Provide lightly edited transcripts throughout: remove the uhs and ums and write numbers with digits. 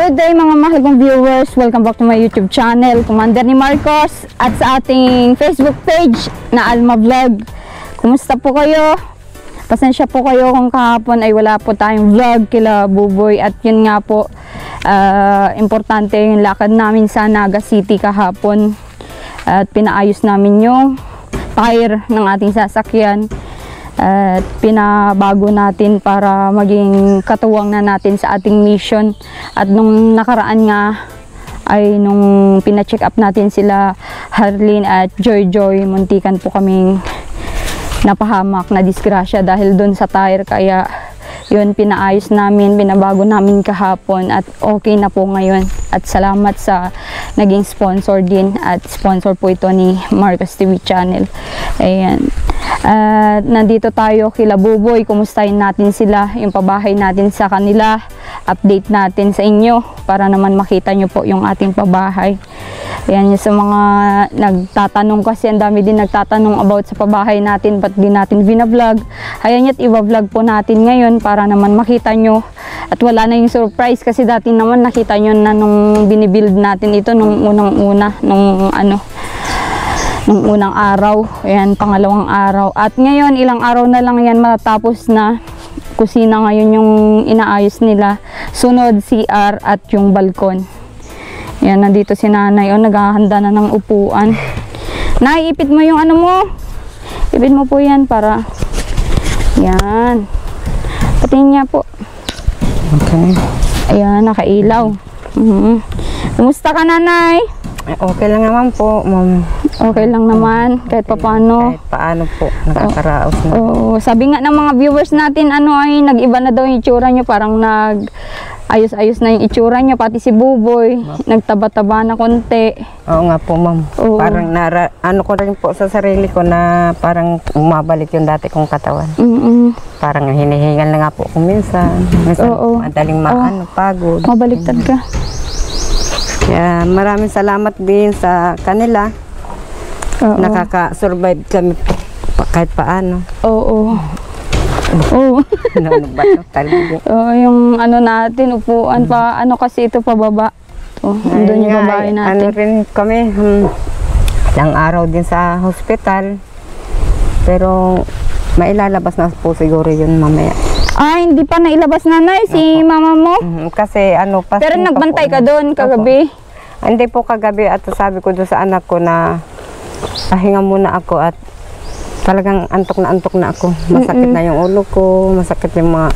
Good day mga mahal kong viewers, welcome back to my YouTube channel, Commander ni Marcos, at sa ating Facebook page na Alma Vlog. Kumusta po kayo? Pasensya po kayo kung kahapon ay wala po tayong vlog kila Buboy, at yun nga po, importante yung lakad namin sa Naga City kahapon, at pinaayos namin yung tire ng ating sasakyan at pinabago natin para maging katuwang na natin sa ating mission. At nung nakaraan nga ay nung pina-check up natin sila Harleen at Joy, muntikan po kaming napahamak na disgrasya dahil doon sa tire, kaya yun pinaayos namin, pinabago namin kahapon at okay na po ngayon. At salamat sa naging sponsor din, at sponsor po ito ni Marcos TV channel. Ayan. At nandito tayo kila Buboy, kumustahin natin sila, yung pabahay natin sa kanila, update natin sa inyo para naman makita nyo po yung ating pabahay. Ayan, yung sa mga nagtatanong, kasi ang dami din nagtatanong about sa pabahay natin, ba't di natin vlog. Ayan, yun, i-vlog po natin ngayon para naman makita nyo at wala na yung surprise, kasi dati naman nakita nyo na nung binibuild natin ito nung unang-una, nung unang araw. Ayan, pangalawang araw. At ngayon, ilang araw na lang yan matatapos na. Kusina ngayon yung inaayos nila. Sunod, CR at yung balkon. Ayan, nandito si nanay. O, naghahanda na ng upuan. Nay, ipit mo yung ano mo. Ipit mo po yan para... Yan. Patingin niya po. Okay. Ayan, nakailaw. Kumusta ka, nanay? Okay lang naman po, ma'am. Okay lang naman, kahit papaano. Kahit paano po, nakakaraos na. Oo, sabi nga ng mga viewers natin, ay nag-iba na daw yung itsura nyo, parang nag-ayos-ayos na yung itsura nyo, pati si Buboy, nagtaba-taba na konti. Oo nga po, ma'am. Parang ano ko rin po sa sarili ko na parang umabalik yung dati kong katawan. Parang hinihingal na nga po kung minsan. Minsan, madaling pagod. Mabaliktad ka. Kaya maraming salamat din sa kanila. Nakaka-survive kami kahit paano. Oo. Yung ano natin, upuan pa, kasi ito pababa. Doon yung babae natin. Ano rin kami, ilang araw din sa hospital. Pero mailalabas na po siguro yun mamaya. Hindi pa nailabas, nanay, si mama mo? Kasi pero nagbantay ka doon kagabi? Hindi po kagabi, at sabi ko doon sa anak ko na pahinga muna ako, at talagang antok na ako. Masakit na yung ulo ko, masakit yung mga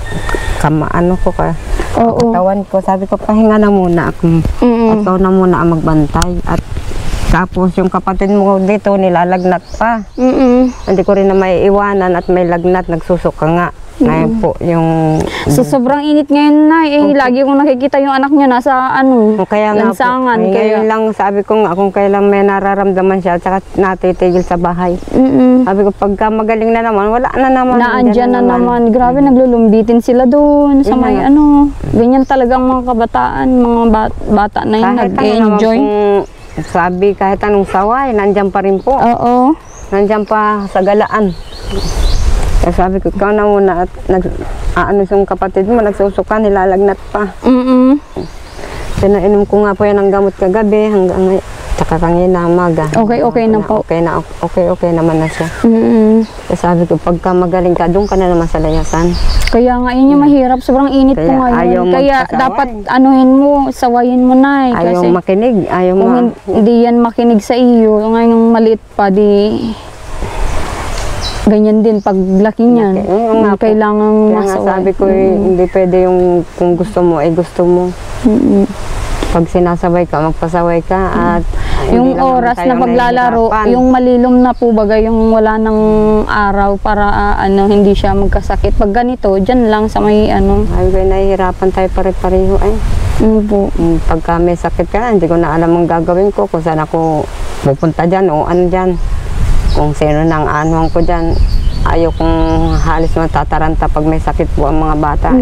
katawan ko. Sabi ko, pahinga na muna ako. At ikaw na muna ang magbantay. At tapos yung kapatid mo dito nilalagnat pa. Hindi ko rin na may iwanan, at may lagnat, nagsusuka nga. Ngayon po yung... So sobrang init ngayon na lagi kong nakikita yung anak niya nasa lansangan. Kaya lang sabi ko nga kung kailan may nararamdaman siya, at saka natitigil sa bahay. Sabi ko pagka magaling na naman, wala na naman. Naandyan na naman. Grabe, naglulumbitin sila doon sa may ganyan talagang mga kabataan, mga bata na yun, nag-enjoy. Sabi kahit anong saway, nandyan pa rin po. Oo. Nandyan pa sa galaan. Kaya sabi ko, ikaw na muna, at yung kapatid mo, nagsusuka, nilalagnat pa. Pinainom ko nga po yan ng gamot kagabi, hanggang ngayon, tsaka kanina umaga. Okay na po. Okay naman na siya. Kaya sabi ko, pagka magaling ka, doon ka na naman sa layasan. Kaya nga, yun yung mahirap, sobrang init po ngayon. Kaya dapat, sawayin mo na Ayaw makinig, kung hindi yan makinig sa iyo, ngayong maliit pa, ganyan din paglaki niyan. Kailangan masaway. Sabi ko, hindi pwede yung kung gusto mo, gusto mo. Pag sinasabay ka, magpasaway ka. At yung oras na paglalaro, yung malilom na po baga, yung wala ng araw para hindi siya magkasakit. Pag ganito, dyan lang sa may Ay, nahihirapan tayo pare-pareho Pagka may sakit ka, hindi ko na alam ang gagawin ko, kung saan ako pupunta dyan o dyan. Kung sino nang ko dyan, ayaw kong halos matataranta pag may sakit po ang mga bata.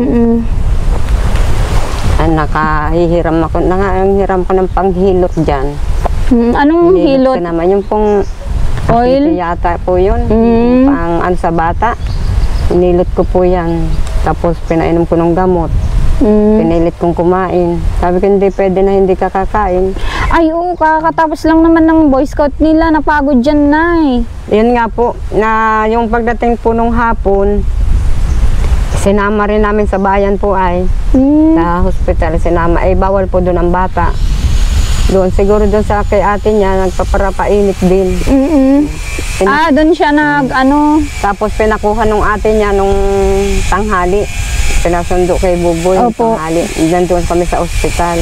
Nakahihiram ako, nangahiram ko ng panghilot dyan. Anong hilot? Naman yung pong oil? Yata po yun, pang sa bata. Hinilot ko po yan. Tapos pinainom ko ng gamot. Pinilit kong kumain. Sabi ko, hindi pwede na hindi ka kakain. Ay, oo, kakatapos lang naman ng Boy Scout nila. Napagod dyan, Nay. Yun nga po, na yung pagdating po nung hapon, sinama rin namin sa bayan po ay, sa hospital, sinama. Ay, bawal po doon ang bata. Doon, siguro doon sa kay ate niya, nagpaparapainit din. Doon siya Tapos pinakuha nung ate niya nung tanghali. Pinasundo kay Buboy nung Opo. tanghali. Doon kami sa ospital.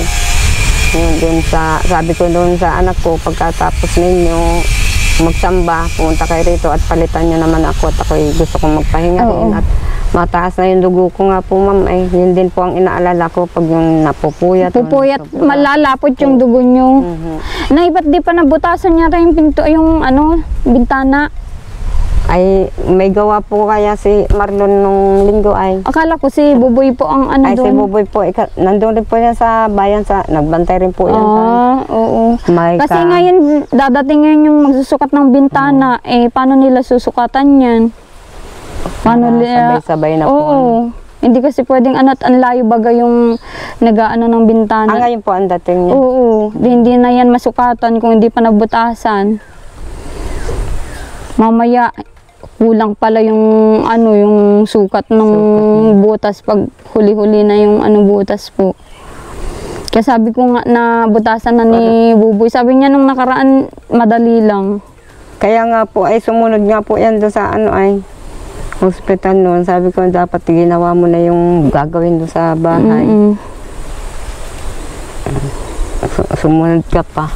Sabi ko doon sa anak ko, pagkatapos ninyo magsamba, pumunta kayo rito at palitan nyo naman ako at ako'y gusto kong magpahinga rin. At mataas na yung dugo ko nga po, ma'am. Ay, yun din po ang inaalala ko pag yung napupuyat. Pupuyat, malalapot yung dugo nyo. Nay, ba't di pa nabutasan niya yung pinto, yung bintana? Ay, may gawa po kaya si Marlon nung linggo ay. Akala ko si Buboy po ang Ay, si doon. Buboy po, nandun rin po yan sa bayan, nagbantay rin po yan. Oo. May Kasi ngayon, dadating ngayon yung magsusukat ng bintana, paano nila susukatan yan? Paano nila? Sabay-sabay na po. Oo. Hindi kasi pwedeng ang layo baga yung nag-aano ng bintana. Ngayon po ang dating niya. Oo. Hindi na yan masukatan kung hindi pa nabutasan. Mamaya, kulang pala yung yung sukat ng butas pag huli-huli na yung butas po. Kaya sabi ko nga na butasan na ni Buboy. Sabi niya nung nakaraan, madali lang. Kaya nga po ay sumunod nga po yan doon sa hospital noon. Sabi ko dapat ginawa mo na yung gagawin doon sa bahay. Sumunod ka pa.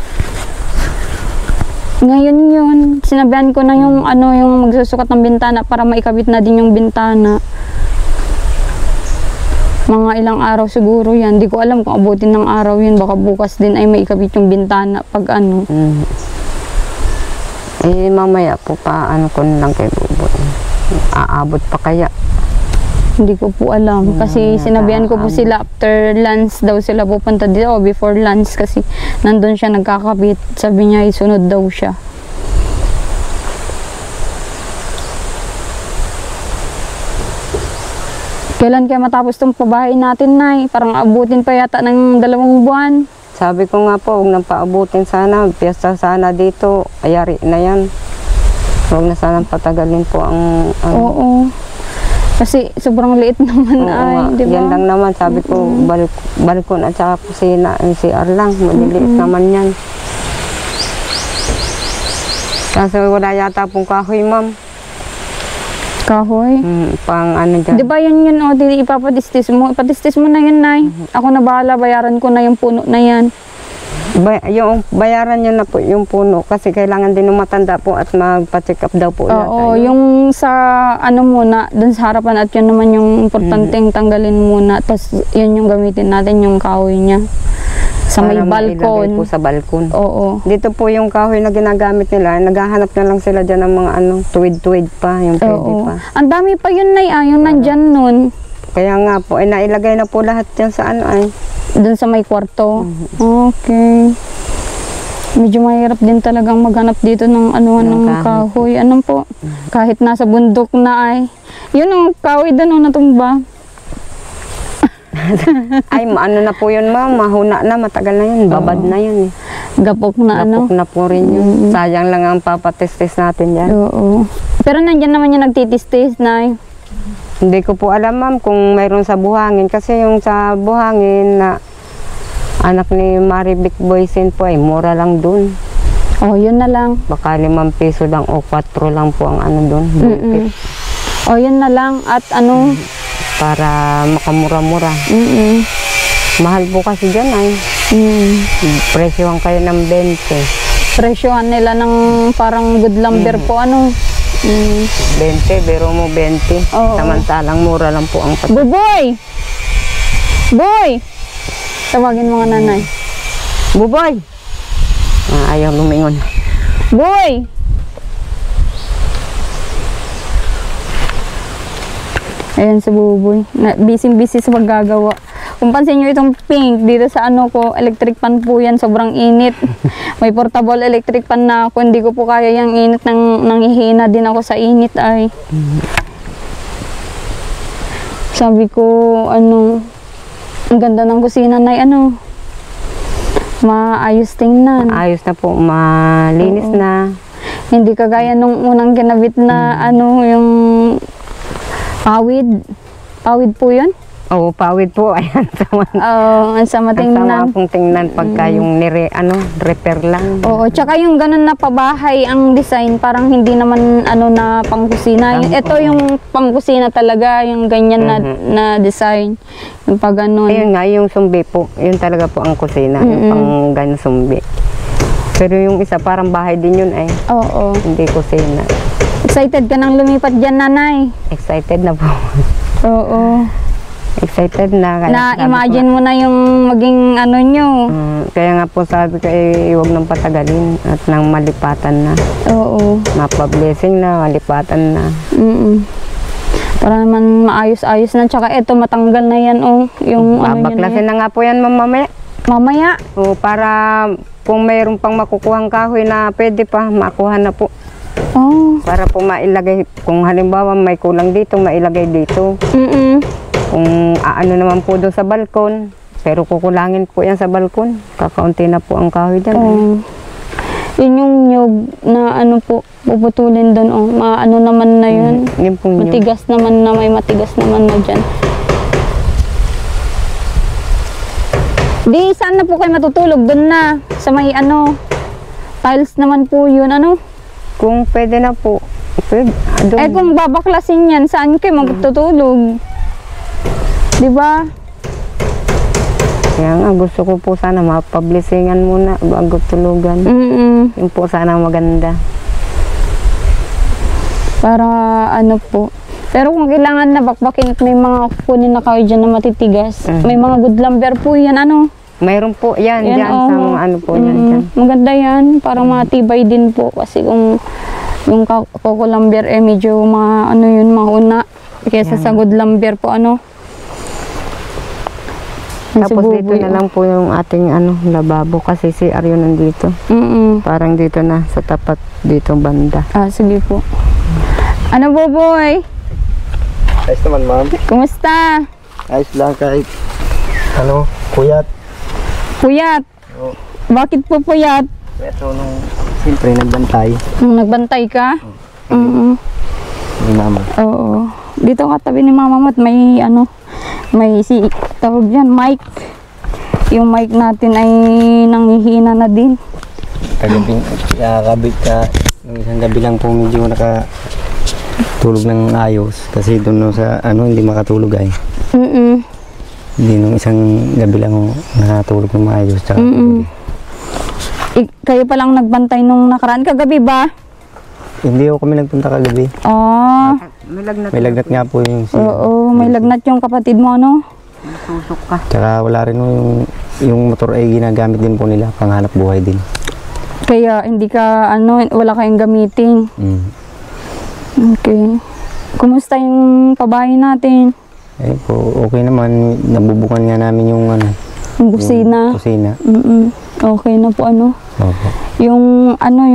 Ngayon yun, sinabihan ko na yung yung magsusukat ng bintana para maikabit na din yung bintana. Mga ilang araw siguro yan. Hindi ko alam kung abutin ng araw yun. Baka bukas din ay maikabit yung bintana pag Eh, mamaya po pa, ko na lang kay Buboy. Aabot pa kaya? Hindi ko po alam. Kasi sinabihan ko po sila after lunch daw sila pupunta dito o before lunch kasi nandun siya nagkakabit. Sabi niya isunod daw siya. Kailan kaya matapos itong pabahay natin, Nay? Parang abutin pa yata ng 2 buwan. Sabi ko nga po, huwag nang paabutin sana. Piyesta sana dito. Ayari na yan. Huwag na sanang patagalin po ang... Oo. Kasi sobrang liit naman di ba? Yan lang naman. Sabi ko, balkon at saka kusina. CR lang. Maliliit naman yan. Kasi wala yata pong kahoy, ma'am. Kahoy? Pang dyan. Di ba yun ipapatistis mo? Ipatistis mo na yun, Nay. Ako na bahala, bayaran ko na yung puno na yan. Yung bayaran niya na po yung puno kasi kailangan din ng matanda po at magpa-check up daw po. Oo, yung sa muna, dun sa harapan at yun naman yung importanteng tanggalin muna. Tapos yun yung gamitin natin, yung kahoy niya. Sa may balkon. Po sa balkon. Oo. Dito po yung kahoy na ginagamit nila, naghahanap na lang sila dyan ng mga tuwid-tuwid pa, yung pwede pa. Ang dami pa yun, Nay, yung nandyan nun. Kaya nga po, nailagay na po lahat yan sa Doon sa may kwarto? Okay. Medyo mahirap din talagang maghanap dito ng ng kahoy. Po? Kahit nasa bundok na yun ang kahoy doon natumba. Ay, na po yun, ma'am. Mahuna na, matagal na yun. Babad na yun eh. Gapok na Gapok na po rin yun. Sayang lang ang papatistis natin yan. Oo. Pero nandyan naman yung nagtitistis, Nay. Hindi ko po alam, ma'am, kung mayroon sa Buhangin. Kasi yung sa Buhangin na anak ni Marivic Boysen po ay mura lang dun. Yun na lang. Baka 5 piso lang o 4 lang po ang dun. Yun na lang. At para makamura-mura. Mahal po kasi dyan presyohan kayo ng 20. Presyohan nila ng parang good lumber po 20, pero mo 20. Samantalang mura lang po ang Buboy! Boy! Tawagin mo nga nanay. Buboy! Ayaw lumingon. Boy! Ayan si Buboy. Busy-busy sa paggagawa. Kung pansin nyo itong pink dito sa ko, electric pan po yan. Sobrang init. May portable electric pan na ako. Hindi ko po kaya yung init. Nanghihina din ako sa init Sabi ko, Ang ganda ng kusina na ano. Maayos tingnan. Ayos na po, malinis na. Hindi kagaya nung unang ginabit na ano, yung pawid. Pawid po yun? Oo, pawid po. Ayan, sama. Oo, ang sama Ang sama tingnan. pong tingnan pagka yung repair lang. Oo, tsaka yung ganun na pabahay ang design, parang hindi naman ano na pangkusina. Ito yung pangkusina talaga, yung ganyan na design. Yung pag ganun. Ayun nga, yung sumbi po. Yun talaga po ang kusina. Yung pang ganun sumbi. Pero yung isa parang bahay din yun eh. Oo. Hindi kusina. Excited ka nang lumipat dyan, nanay? Excited na po. Oo. Excited na. Kaya Na-imagine mo na yung maging ano nyo. Kaya nga po sabi ko, huwag nang patagalin at nang malipatan na. Oo. Mapa-blessing na, malipatan na. Para naman maayos-ayos na. Tsaka eto, matanggal na yan, oh. Yung ano Babaklasin na nga po yan mamaya. Mamaya. O, para kung mayroon pang makukuhang kahoy na pwede pa, makuha na po. Oh. Para po mailagay, kung halimbawa may kulang dito, mailagay dito. Kung ano naman po doon sa balkon, pero kukulangin po yan sa balkon. Kakaunti na po ang kahoy dyan. Yun yung nyug na ano po, puputulin doon. Oh. Maano naman na yun. Yun po yun. Matigas naman na, may matigas naman na dyan. Di, saan na po kayo matutulog? Doon na, sa may ano, tiles naman po yun, ano? Kung pwede na po, pwede. Eh kung babaklasin yan, saan kayo magtutulog? Diba? Kaya nga, gusto ko po sana mapablisingan muna bago tulugan. Yung po sana maganda. Para ano po. Pero kung kailangan na bakbakin at may mga kukunin na kayo dyan na matitigas, may mga good lumber po yan, ano? Mayroon po yan dyan sa mga ano po yan dyan. Maganda yan, para matibay din po. Kasi kung yung coco lumber medyo ano yun, mauna. Kesa sa good lumber po, ano? Tapos dito na lang po yung ating lababo kasi CR yun nandito. Parang dito na sa tapat dito banda. Sige po. Ano boy? Ayos naman, ma'am. Kumusta? Ayos lang kahit puyat. Puyat? Oo. Bakit po puyat? Pero siyempre nagbantay. Nung nagbantay ka? Ni mama. Oo. Dito katabi ni mama mo at may may tawag yan, mic. Yung mic natin ay nanghihina na din. Kagabing kabit ka nung isang gabi lang po medyo nakatulog ng ayos kasi doon sa hindi makatulog ay. Hindi nung isang gabi lang nakatulog ng maayos tsaka kayo pa lang nagbantay nung nakaraan kagabi ba? Hindi ako kami nagpunta kagabi. May lagnat nga po yung Oo, may lagnat yung kapatid mo, ano? Susok ka. Tsaka wala rin yung motor ay ginagamit din po nila panghanap buhay din. Kaya hindi ka wala kayong gamitin. Okay. Kumusta yung pabahay natin? Eh po, okay naman. Nabubukan nga namin yung Yung kusina. Yung kusina. Okay na po, ano? Opo. Yung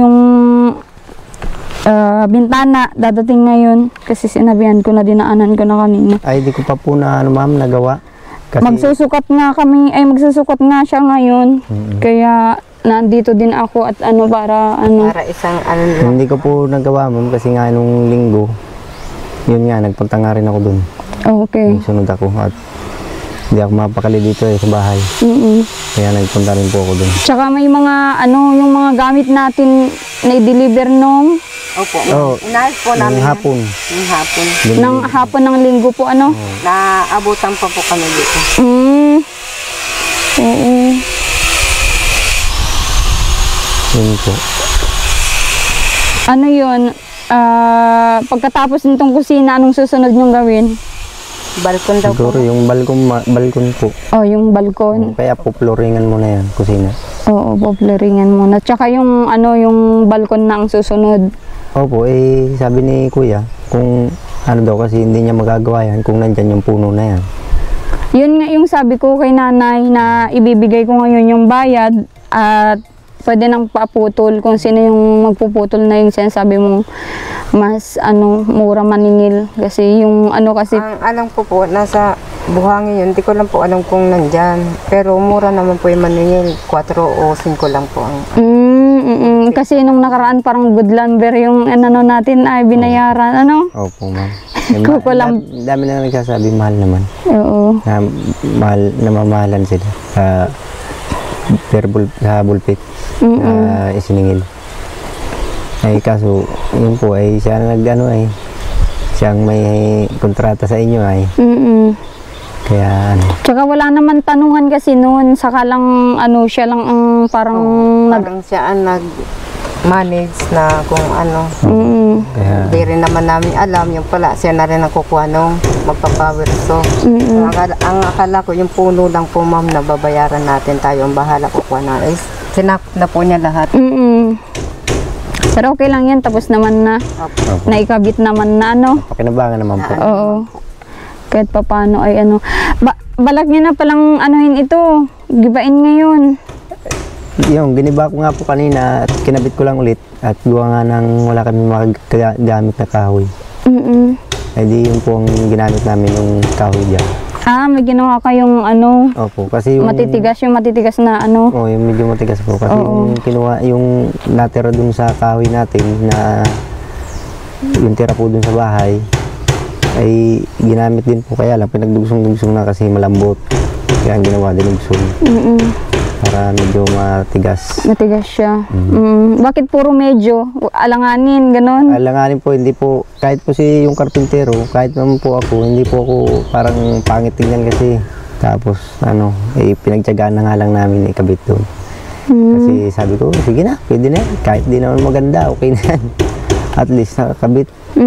bintana dadating ngayon kasi sinabihan ko na, dinaanan ko na kanina. Ay, di ko pa po na ma'am nagawa. Kasi Magsusukat nga nga siya ngayon. Kaya nandito din ako at para Para isang hindi ko po nagawa ma'am kasi nga nung linggo, yun nga, nagpunta nga rin ako dun. Okay. Sunod ako at hindi ako mapakali dito sa bahay. Kaya nagpunta rin po ako dun. Tsaka may mga yung mga gamit natin na i-deliver nung inayos po namin. Yung hapon. Yung hapon. ng hapon ng linggo po, ano? Naabutan pa po kami dito. Oo. Yun po. Ano yun? Pagkatapos nitong kusina, anong susunod nyong gawin? Balkon daw po. Siguro yung balkon po. Yung balkon. Kaya po floringan mo na yan, kusina. Oo, poplaringan muna. Tsaka yung yung balkon na ang susunod. Opo, sabi ni kuya, kung daw kasi hindi niya magagawa yan kung nandyan yung puno na yan. Yun nga yung sabi ko kay nanay na ibibigay ko ngayon yung bayad at pwede nang paputol kung sino yung magpuputol na yung sinasabi mong mas mura maningil. Kasi yung kasi Ang alam ko po, nasa buhangin yun. Hindi ko lang po alam kung nandyan. Pero mura naman po yung maningil. 4 o 5 lang po ang... kasi nung nakaraan parang good lumber yung natin ay binayaran. Opo, ma'am. Kukulam. Dami na nagsasabi, mahal naman. Oo. Namamahalan sila sa bulpit na isiningil. Ay kaso, yun po ay siya siyang may kontrata sa inyo ay. Kaya Tsaka wala naman tanungan kasi noon, saka lang siya lang ang parang Parang siya ang nag-manage na kung ano. kaya Hindi rin naman namin alam. Yung pala, siya na rin ang kukuha nung magpapower. So, ang akala ko, yung puno lang po, ma'am, na babayaran natin tayo. Ang bahala kukuha na. Sinakop na po niya lahat. Pero okay lang yan, tapos naman na. Naikabit naman na pakinabangan naman po. Oo. Kahit pa paano ay balak niya na palang ito, gibain ngayon. Yung giniba ko nga po kanina at kinabit ko lang ulit at gawa nga nang wala kami magagamit na kahoy. Ay di yun po ang ginamit namin yung kahoy dyan. May ginawa kayong Opo, kasi yung matitigas na Oh, yung medyo matigas po kasi yung natira dun sa kahoy natin na yung tira po dun sa bahay ay ginamit din po, kaya lang pinagdugsong-dugsong na kasi malambot. Kaya ang ginawa din dugsong. Para medyo matigas. Matigas siya. Bakit puro medyo? Alanganin, ganon? Alanganin po, hindi po, kahit po si yung karpintero, kahit naman po ako, hindi po ako parang pangit tingnan kasi. Tapos, pinagtyagaan na nga lang namin ikabit doon. Kasi sabi ko, sige na, pwede na yan. Kahit di naman maganda, okay na yan. At least nakakabit.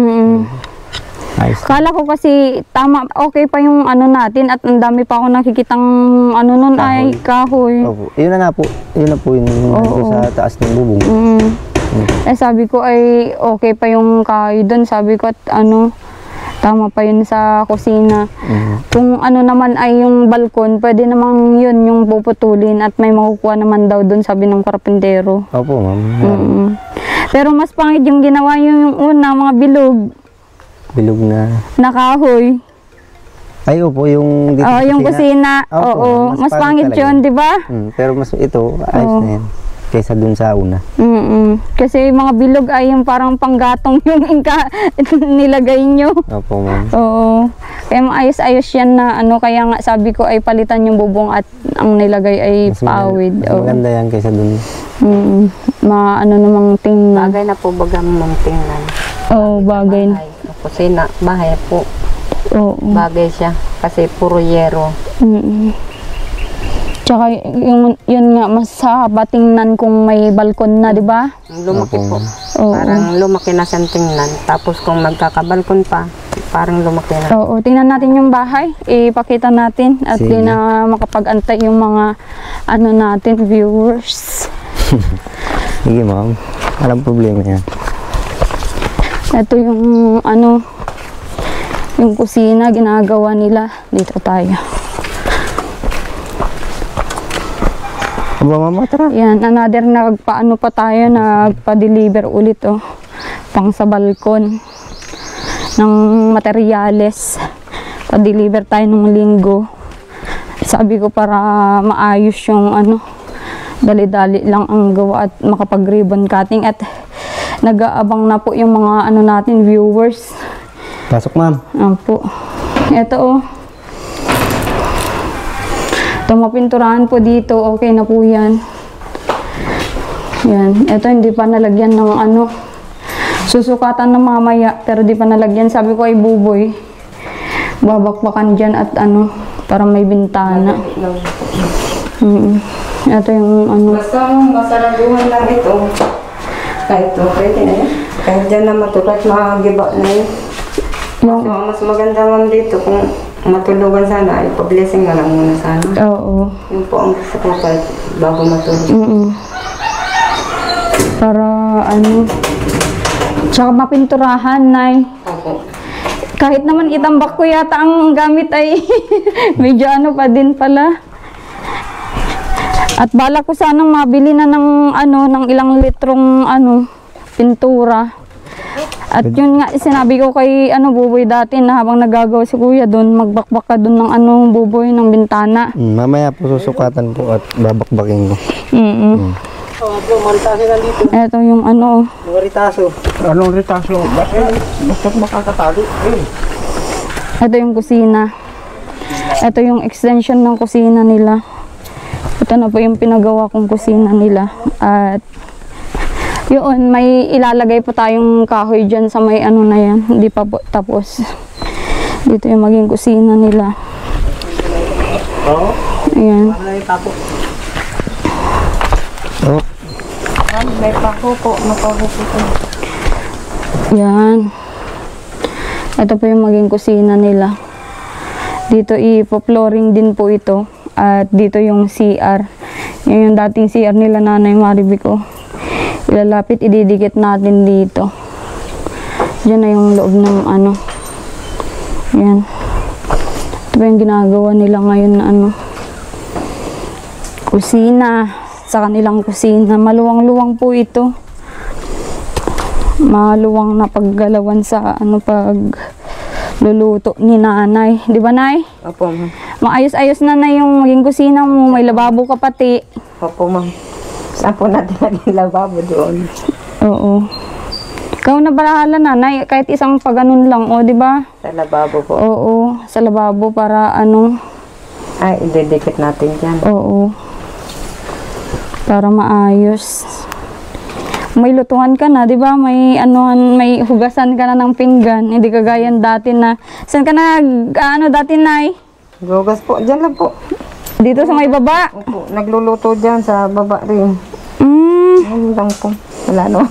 Ayos. Kala ko kasi tama, okay pa yung natin at ang dami pa ako nakikitang nun ay kahoy. Opo. Yun na nga po, yun na po yung sa taas ng bubong. Sabi ko ay okay pa yung kahoy doon, sabi ko at tama pa yun sa kusina. Kung naman ay yung balkon, pwede namang yun yung puputulin at may makukuha naman daw doon, sabi ng karpintero. Opo, ma'am. Pero mas pangit yung ginawa yung una, mga bilog. Bilog na kahoy. Ay, opo, yung dito yung kusina. Opo, Oo, mas pangit yun, di ba? Pero mas ito, ayos na yan. Kaysa dun sa una. Kasi mga bilog ay yung parang panggatong yung nilagay nyo. Opo, ma'am. Oo. Kaya maayos-ayos yan na kaya nga sabi ko ay palitan yung bubong at ang nilagay ay pawid. Mas maganda yan kaysa dun. Namang tingnan. Bagay na po baga mong tingnan. Oo, bagay. Kusina, bahay po. Oo. Bagay siya. Kasi puro yero. Tsaka yun nga, mas haba tingnan kung may balkon na, di ba? Lumaki po. Oo. Parang lumaki na siyang tingnan. Tapos kung magkakabalkon pa, parang lumaki na. Oo, tingnan natin yung bahay. Ipakita natin at di na makapag-antay yung mga natin, viewers. Sige, ma'am. Walang problema yan. Ito yung yung kusina ginagawa nila. Dito tayo. Aba, mama, tara. Yan, another pa tayo, nagpa-deliver ulit pang sa balkon ng materyales. Pa-deliver tayo nung linggo. Sabi ko para maayos yung dali-dali lang ang gawa at makapag-ribbon cutting at nag-aabang na po yung mga natin viewers. Pasok, ma'am. Apo. Ito Ito mapinturahan po dito. Okay na po yan. Yan. Ito hindi pa nalagyan ng susukatan na mamaya pero di pa nalagyan. Sabi ko ay buboy. Babakbakan dyan at para may bintana. Ito yung Basta masaraduhan lang ito. Kahit pwede na yun. Kahit dyan na matulat, makagiba na yun. So, mas maganda man dito kung matulugan sana, ipa-blessing na lang muna sana. Oo. Yun po ang gusto ko kahit bago matulog. Para tsaka mapinturahan, Nay. Opo. Kahit naman itambak ko yata ang gamit ay medyo pa din pala. At balak ko sanang mabili na ng ng ilang litrong pintura. At yun nga sinabi ko kay Buboy dati na habang nagagawa si Kuya doon, magbakbak ka doon ng Buboy ng bintana. Mamaya po susukatan po at babakbakin ko. Po, maritaso na dito. Ito yung Mga ritaso. Anong ritaso? Bakit makakatali? Ito yung kusina. Ito yung extension ng kusina nila. Ito na po yung pinagawa kong kusina nila. At yun, may ilalagay po tayong kahoy dyan sa may na yan. Hindi pa po tapos. Dito yung maging kusina nila. Ayan. Oh. May pako po. Mapako po. Yan. Ito po yung maging kusina nila. Dito ipo-flooring din po ito. At dito yung CR. Yan yung dating CR nila Nanay Maribi ko. Ilalapit, ididikit natin dito. Diyan na yung loob ng Yan. Ito po yung ginagawa nila ngayon na kusina. Sa kanilang kusina. Maluwang-luwang po ito. Maluwang na paggalawan sa pag luluto ni Nanay. Di ba, Nay? Opo, ma'am. Maayos-ayos na yung maging kusina mo. May lababo ka pati. Opo, ma'am. Saan po natin naging lababo doon? Oo. Ikaw na bahala, Nanay. Kahit isang paganon lang, di ba? Sa lababo po. Oo, sa lababo para Ay, ididikit natin dyan. Oo. Para maayos. May lutuhan ka na, di ba? May may hugasan ka na ng pinggan. Hindi kagaya dati na. Saan ka na dati, Nay? Gugas po, dyan lang po. Dito sa may baba. Opo, nagluluto dyan sa baba rin. Ayun lang po. Wala no.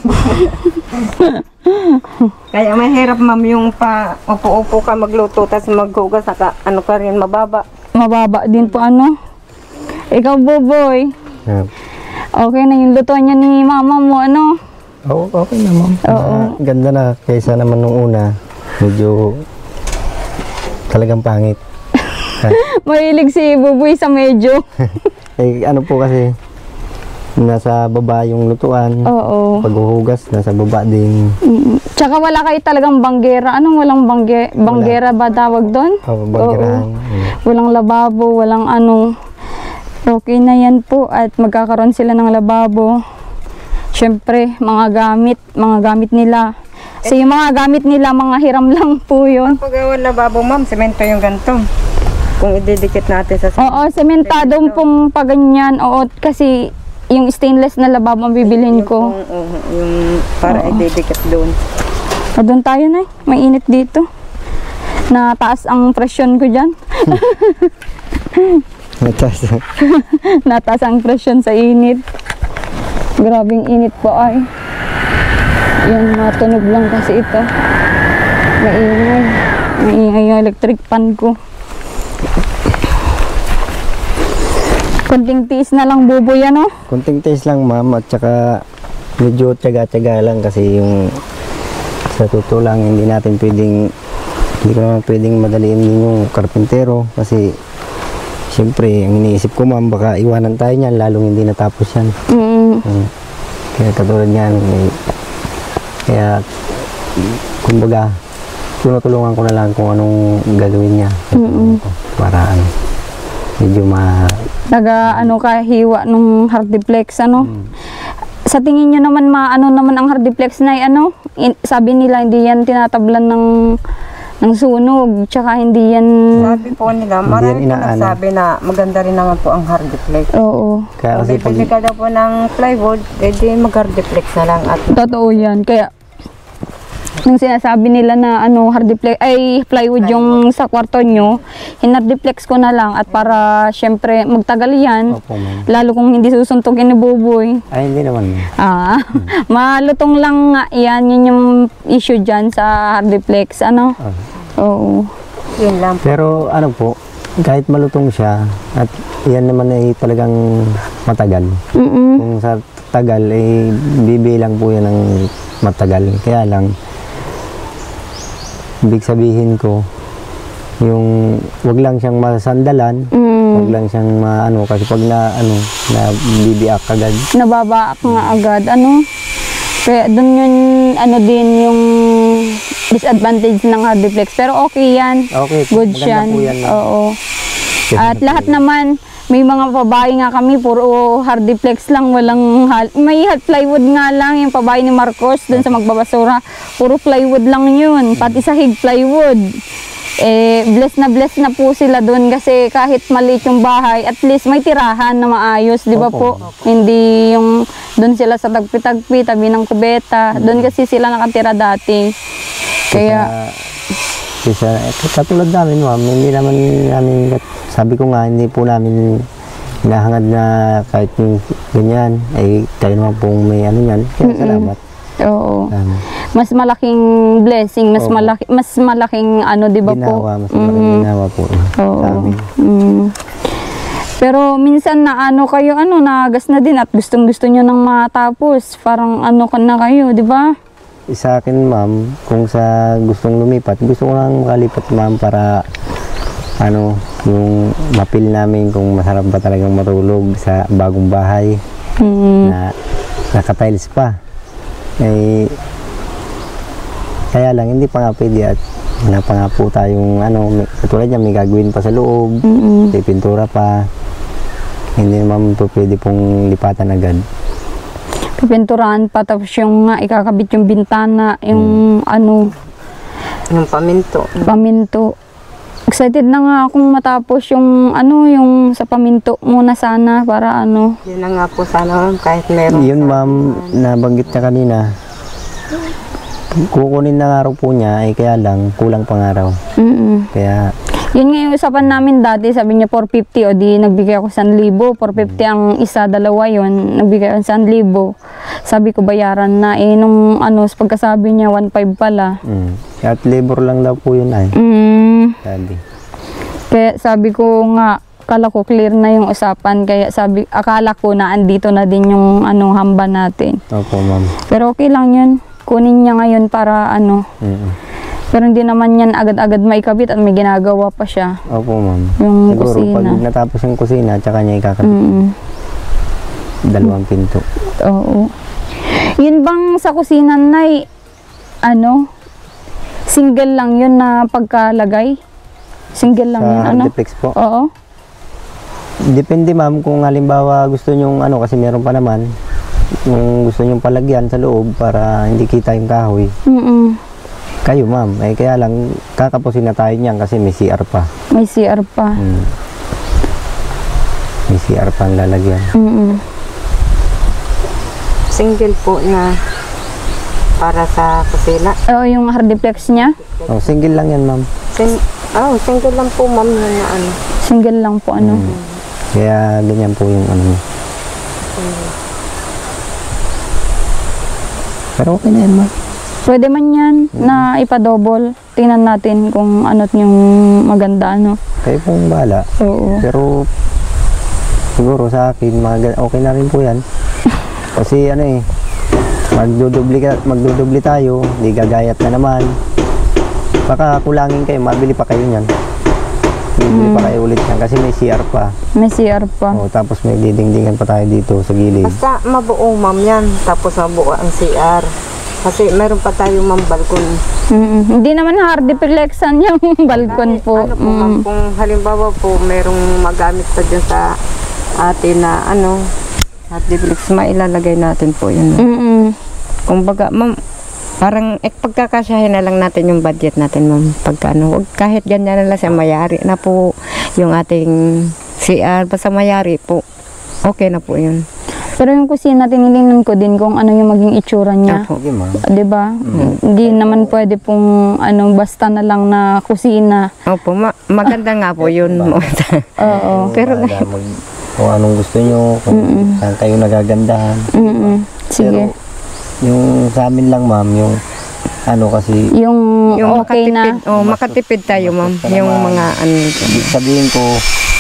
Kaya mahirap, ma'am, yung upo-upo ka magluto tapos maghugas saka ka rin mababa. Mababa din po Ikaw, Buboy. Yeah. Okay na yung lutuan niya ni mama mo, Oo, okay na, ma'am. Oo. Ganda na kaysa naman nung una. Medyo talagang pangit. Mahilig si Buboy sa medyo. Po kasi nasa baba yung lutuan. Oo. Paghuhugas nasa baba din. Tsaka wala kayo talagang banggera. Anong walang banggera ba tawag doon? Banggerahan. Walang lababo, walang Okay na yan po at magkakaroon sila ng lababo. Siyempre, mga gamit nila. Kasi yung mga gamit nila, mga hiram lang po yun. Pag lababo, ma'am, semento yung ganito. Kung ididikit natin sa semento. Oo, sementado pong paganyan. Oo, kasi yung stainless na lababo ang bibilhin ko. Yung para ididikit doon. Doon tayo na may init dito. Nataas ang presyon ko dyan. Nataas ang presyon sa init. Grabing init po ay. Yan, matunog lang kasi ito. Maingay yung electric pan ko. Kunting tiis na lang, Buboy, Kunting tiis lang, ma'am, at saka medyo tiyaga-tiyaga lang kasi yung sa totoo lang hindi ko naman pwedeng madaliin din yung karpintero kasi siyempre ang iniisip ko, ma'am, baka iwanan tayo niyan lalong hindi natapos yan. Kaya katulad niyan kaya kumbaga tinutulungan ko na lang kung anong gagawin niya para medyo hiwa nung hardiplex, Sa tingin nyo naman, naman ang hardiplex na sabi nila hindi yan tinatablan ng sunog, tsaka hindi yan... Sabi po nila, marami po nagsabi na maganda rin naman po ang hardiplex. Oo. Kaya kasi pag ka daw po ng plywood, edi mag-hardiplex na lang. At totoo yan. Kaya nung sinasabi nila na hardiplex ay plywood yung sa kwarto nyo, hinardiplex ko na lang at para syempre magtagal yan. Opo, ma'am. Lalo kung hindi susuntugin ni Buboy. Ay, hindi naman. Malutong lang nga yan. Yun yung issue dyan sa hardiplex. Oo. yun lang po. Pero po, kahit malutong siya at yan naman ay talagang matagal. Kung sa tagal ay bibilang po yan ng matagal. Kaya lang ibig sabihin ko yung wag lang siyang masandalan Huwag lang siyang maano kasi pag na bibiak agad. Nababaak nga agad, ano. Kaya doon yun, ano din yung disadvantage ng hardiplex. Pero okay yan. Okay, Good maganda yan. po yan. Oo. Kasi At lahat naman, may mga pabahay nga kami, puro hardiplex lang, walang may plywood nga lang, yung pabahay ni Marcos, doon sa magbabasura, puro plywood lang yun, pati sahig plywood. Bless na po sila doon kasi kahit maliit yung bahay, at least may tirahan na maayos, di ba po? Hindi yung doon sila sa tagpi-tagpi, tabi ng kubeta, doon kasi sila nakatira dati. Kaya katulad namin, ma'am, hindi naman namin, sabi ko nga, hindi po namin hinahangad na kahit yung ganyan, ay tayo naman pong may ano yan. Kaya salamat. Oo. Mas malaking blessing, mas malaking ano, di ba po? Mas malaking ginawa po sa amin. Pero minsan na ano kayo, nagas na din at gustong-gusto nyo nang matapos. Parang ano ka na kayo, di ba? Sa akin, ma'am, kung sa gustong lumipat, gusto ko lang makalipat, ma'am, para yung mapil namin kung masarap ba talagang matulog sa bagong bahay na naka-tiles pa. Kaya lang, hindi pa nga pwede at wala pa nga po tayong katulad niya, may gagawin pa sa loob, may pintura pa. Hindi naman po pwede pong lipatan agad. Pipinturahan pa, tapos yung ikakabit yung bintana, yung Yung paminto. Excited na nga akong matapos yung yung sa paminto muna sana para Yun na nga po sana, kahit meron. Yun, ma'am, nabanggit niya kanina. Kukunin na araw po niya, kaya lang, kulang pang araw. Kaya yun nga yung usapan namin dati, sabi niya 450, o di nagbigay ako 1,000, 450 ang isa, dalawa yun, nagbigay ako 1,000. Sabi ko bayaran na, nung pagkasabi niya 1,500 pala. At labor lang daw po yun sabi. Kaya sabi ko nga, akala ko clear na yung usapan, kaya akala ko na andito na din yung hamba natin. Opo, ma'am. Pero okay lang yun, kunin niya ngayon para Pero hindi naman yan agad-agad maikabit at may ginagawa pa siya. Opo, ma'am. Yung siguro kusina. Pag natapos yung kusina, tsaka niya ikakabit. Dalawang pinto. Oo. Yun bang sa kusina, Nay, single lang yun na pagkalagay? Single lang Sa yun, hardiplex po? Oo. Depende, ma'am, kung halimbawa gusto nyong kasi meron pa naman, kung gusto nyong palagyan sa loob para hindi kita yung kahoy. Kayo, ma'am, kaya lang kakapusin na tayo niyan kasi may CR pa. May CR pa. May CR pa ang lalagyan. Single po na para sa kusina. Oo, yung hardiplex niya? Single lang yan, ma'am. Single lang po, ma'am, yun na Single lang po, Kaya ganyan po yung niya. Pero okay na yan, ma'am. Pwede man yan na ipa-double. Tingnan natin kung yung maganda, Kayo pong bahala. Oo. Pero siguro sa akin, okay na rin po yan. Kasi magdudubli tayo, di gagayat na naman. Baka kulangin kayo, mabili pa kayo niyan. Bibili pa kayo ulit yan kasi may CR pa. May CR pa. Tapos may didingdingan pa tayo dito sa gilid. Basta mabuo, ma'am, yan. Tapos mabuo ang CR. Kasi meron pa tayo, ma'am, balkon. Hindi naman hardiplex-an yung balkon po. Ma'am, kung halimbawa po merong magamit pa dyan sa atin na hardiplex, mailalagay natin po yun. Kung baga, ma'am, parang pagkakasyahin na lang natin yung budget natin, ma'am. Wag kahit ganyan na lang siya, mayari na po yung ating CR. Basta mayari po, okay na po yun. Pero yung kusina, tinilingnan ko din kung yung maging itsura niya. Okay, ma'am. Diba? Hindi naman pwede pong basta na lang na kusina. Opo, maganda nga po yun. Oo. Pero kung anong gusto nyo, kung saan kayo nagagandahan. Sige. Pero yung sa amin lang, ma'am, yung kasi yung okay makatipid, na. makatipid tayo, ma'am. Yung mga sabihin ko,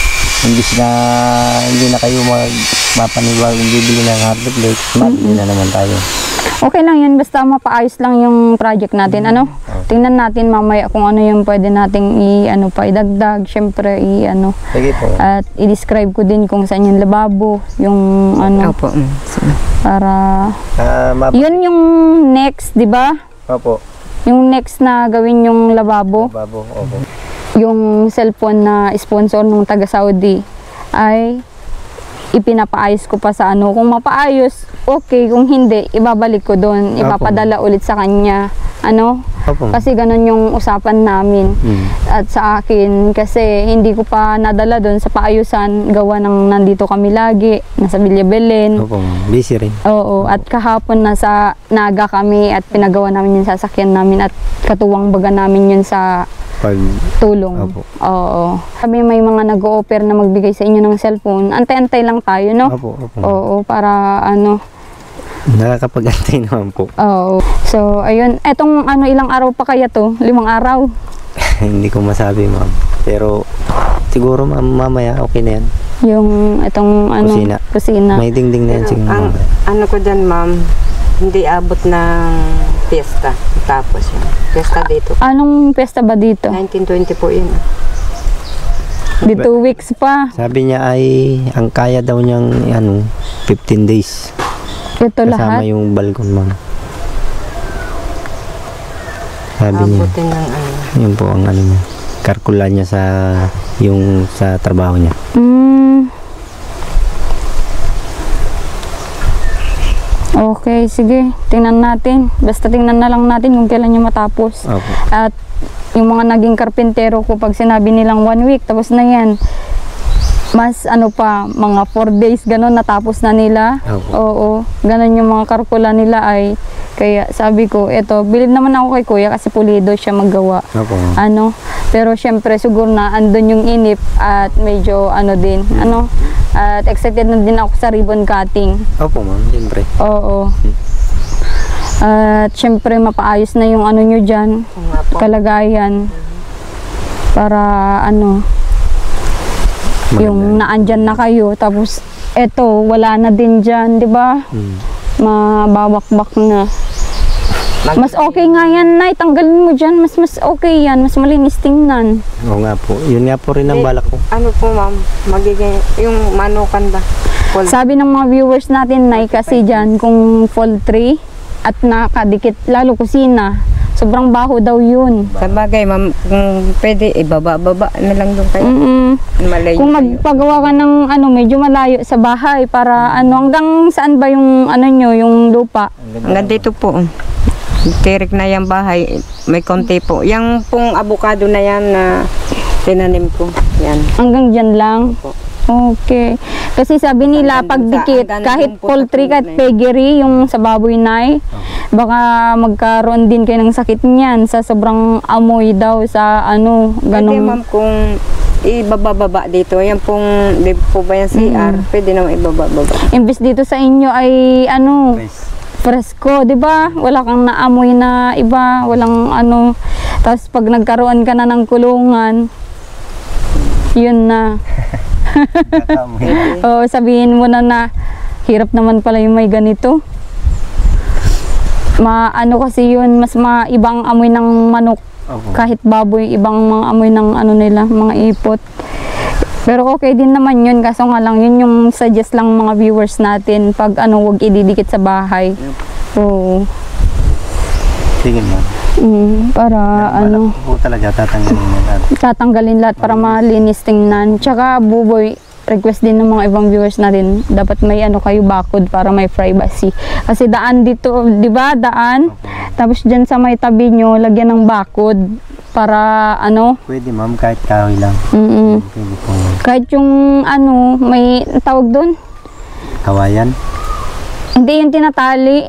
imbis na hindi na kayo mapanibagong bibili ng hardwood blade, mabili na naman tayo. Okay lang yan, basta mapaayos lang yung project natin, ano? Tingnan natin mamaya kung ano yung pwede nating idagdag, syempre Sige po. at i-describe ko din kung saan yung lababo, yung Opo. para yun yung next, di ba? Opo. Yung next na gawin yung lababo, Opo. yung cellphone na sponsor ng taga Saudi ay ipinapaayos ko pa sa kung mapaayos, okay, kung hindi, ibabalik ko doon, ipapadala ulit sa kanya, Opo. kasi ganun yung usapan namin. At sa akin, kasi hindi ko pa nadala doon sa paayusan, gawa ng nandito kami lagi, nasa Bilyabelen. Opo, busy rin. Oo, at kahapon nasa Naga kami at pinagawa namin yung sasakyan namin at katuwang baga namin yun sa tulong. Opo. Oo. Sabi may mga nag-o-offer na magbigay sa inyo ng cellphone. Antay-antay lang tayo, no? Opo. Oo, para Nakakapag-antay naman po. Oo. So, ayun. Etong ilang araw pa kaya to? 5 araw? Hindi ko masabi, ma'am. Pero siguro mamaya okay na yan. Yung itong kusina. May dingding na yan siguro. Ang ko dyan, ma'am, hindi abot ng piyesta. Tapos yun. Piyesta dito. Anong pesta ba dito? 1920 po yun. Di 2 weeks pa. Sabi niya ay ang kaya daw niyang 15 days. Ito Kasama lahat? yung balkon, ma'am. Sabi niya. Abutin ng Yun po ang niya. Kalkula niya sa trabaho niya. Okay, sige. Tingnan natin. Basta tingnan na lang natin kung kailan niya matapos. Opo. At yung mga naging karpintero ko, pag sinabi nilang 1 week, tapos na yan. Mas pa, mga 4 days, gano'n, natapos na nila. Opo. Oo, gano'n yung mga kalkula nila ay. Kaya sabi ko, eto, bilib naman ako kay kuya kasi pulido siya maggawa. Opo. Pero syempre, siguro na andun yung inip at medyo din, at excited na din ako sa ribbon cutting. Opo, ma'am, siyempre. Oo. At syempre, mapaayos na yung nyo dyan, kalagayan. Para yung naandyan na kayo. Tapos, eto, wala na din dyan, di ba? Mababakbak na. Mas okay nga yan, Nay. Tanggalin mo dyan. Mas okay yan. Mas malinis tingnan. Oo nga po. Yun nga po rin ang balak ko. Ano po, ma'am? Magiging yung manukan ba? Sabi ng mga viewers natin, Nay, kasi dyan, kung poultry at nakadikit, lalo kusina, sobrang baho daw yun. Sa bagay, ma'am, kung pwede, ibaba-baba na lang doon kayo. Malayo Kung kayo. magpagawa ka ng medyo malayo sa bahay, para hanggang saan ba yung nyo, yung lupa? Hanggang dito po. Tirik na yung bahay. May konti po. Yung pong avocado na yan na tinanim ko. Yan. Hanggang dyan lang? Opo. Okay. Kasi sabi nila, Hanggang pagdikit, hanggang kahit doon po sa poultry, kahit tunay. piggery, yung sa baboy, Nay, baka magkaroon din kayo ng sakit niyan sa sobrang amoy daw sa Pwede, ganong... ma'am, kung ibababa dito. Yan pong, di po ba yan CR? Pwede naman ibababa. Imbis dito sa inyo ay presko, di ba? Wala kang naamoy na iba, walang Tapos pag nagkaroon ka na ng kulungan, yun na. Oo, sabihin mo na hirap naman pala yung may ganito. Kasi yun, mas ibang amoy ng manok. Kahit baboy, ibang mga amoy ng nila, mga ipot. Pero okay din naman yun, kaso nga lang, yun yung suggest lang mga viewers natin, pag huwag ididikit sa bahay. Oo. Sige, ma'am. Para Balak ko po talaga tatanggalin na lahat. tatanggalin lahat para malinis tingnan. Tsaka buboy, request din ng mga ibang viewers natin, dapat may kayo bakod para may privacy. Kasi daan dito, di ba? Daan. Tapos dyan sa may tabi nyo, lagyan ng bakod para Pwede, ma'am, kahit kahoy lang. Pwede po. kahit yung may tawag doon. Kawayan. Hindi yung tinatali.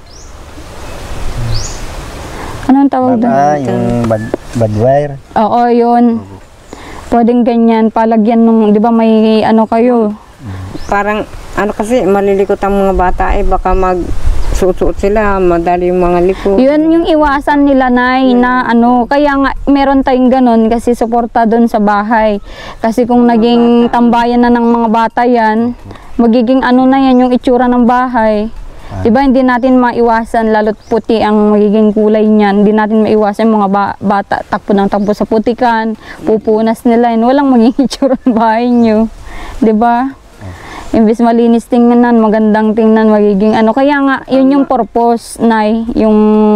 Anong tawag doon? Yung bad wire. Oo, yun. Pwedeng ganyan, palagyan nung, di ba may kayo? Parang, kasi malilikot ang mga bata, baka nagsusuot sila, madali yung mga liko. Yun yung iwasan nila, Nay, na ano, kaya nga meron tayong ganun kasi suporta doon sa bahay. Kasi kung naging tambayan na ng mga bata yan, magiging ano na yan yung itsura ng bahay. Diba, hindi natin maiwasan, lalo't puti ang magiging kulay niyan. Hindi natin maiwasan yung mga bata, takbo ng takbo sa putikan, pupunas nila yun. Walang magiging itsura ng bahay nyo. Diba? Imbis malinis tingnan, magandang tingnan, magiging ano. Kaya nga, yun yung purpose, Nay, yung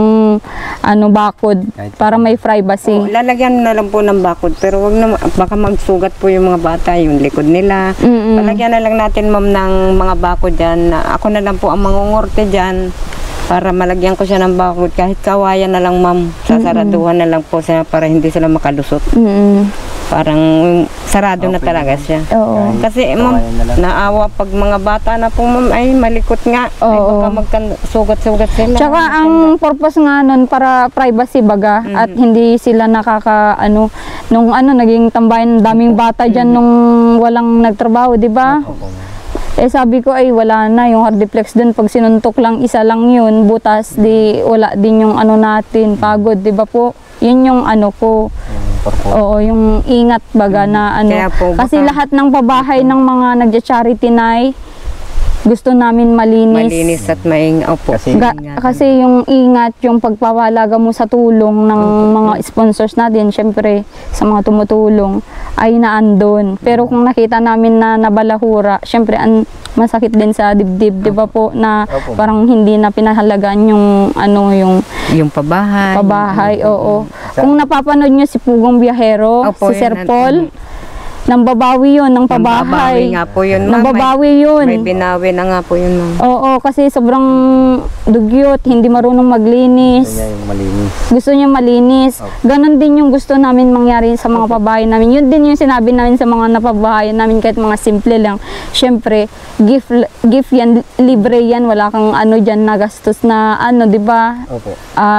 ano, bakod, para may privacy. Lalagyan na lang po ng bakod, pero wag na, baka magsugat po yung mga bata, yung likod nila. Palagyan na lang natin, ma'am, ng mga bakod dyan. Ako na lang po ang mangungurte dyan para malagyan ko siya ng bakod. Kahit kawayan na lang, ma'am, sasaraduhan na lang po siya para hindi sila makalusot. Parang sarado na talaga siya. Oo. Kasi, ma'am, naawa pag mga bata na po, ma'am, ay malikot nga. Ay, baka magsugat-sugat sila. Tsaka ang purpose nga nun para privacy baga at hindi sila nakaka ano nung ano naging tambayan daming bata diyan nung walang nagtrabaho, di ba? Eh sabi ko ay wala na yung hardiplex dun pag sinuntok lang isa lang yun butas di wala din yung ano natin pagod, di ba po? Yun yung ano ko. Oo, yung ingat baga na ano. Kasi lahat ng pabahay ng mga nagja-charity, Nay, gusto namin malinis. Malinis at maingaw po. Kasi yung ingat, yung pagpapalaga mo sa tulong ng mga sponsors natin, syempre sa mga tumutulong, ay naandun. Pero kung nakita namin na nabalahura, syempre masakit din sa dibdib, di ba po, na parang hindi na pinahalagaan yung ano, yung pabahay. Pabahay, oo. Kung napapanood nyo si Pugong Biyahero, si Sir Paul, nambabawi yun ng pabahay. Nambabawi nga po yun, nambabawi yun. May binawi na nga po yun, ma'am. Oo, kasi sobrang dugyot, hindi marunong maglinis. Gusto niya yung malinis. Gusto niya malinis. Ganon din yung gusto namin mangyari sa mga pabahay namin. Yun din yung sinabi namin sa mga napabahay namin, kahit mga simple lang. Siyempre, gift yan, libre yan, wala kang ano dyan na gastos na ano, di ba? Opo.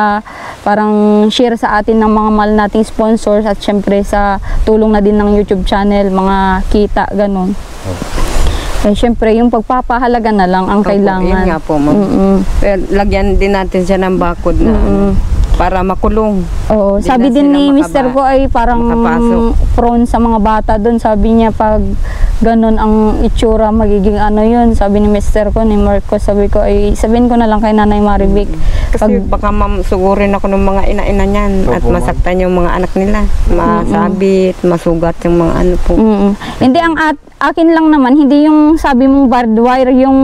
Parang share sa atin ng mga mahal nating sponsors at syempre sa tulong na din ng YouTube channel, mga kita, ganun. Eh, syempre, yung pagpapahalaga na lang ang kailangan. Yun nga po, ma'am. Lagyan din natin siya ng bakod na para makulong. Oo, sabi din ni Mr. ko ay parang prone sa mga bata doon. Sabi niya pag ganun ang itsura, magiging ano yun. Sabi ni Mr. ko, ni Marco, sabi ko ay sabihin ko na lang kay Nanay Maribik. Kasi baka sugurin ako ng mga ina-ina niyan at masaktan yung mga anak nila. Masabit, masugat yung mga ano po. Hindi, ang akin lang naman, hindi yung sabi mong barbed wire, yung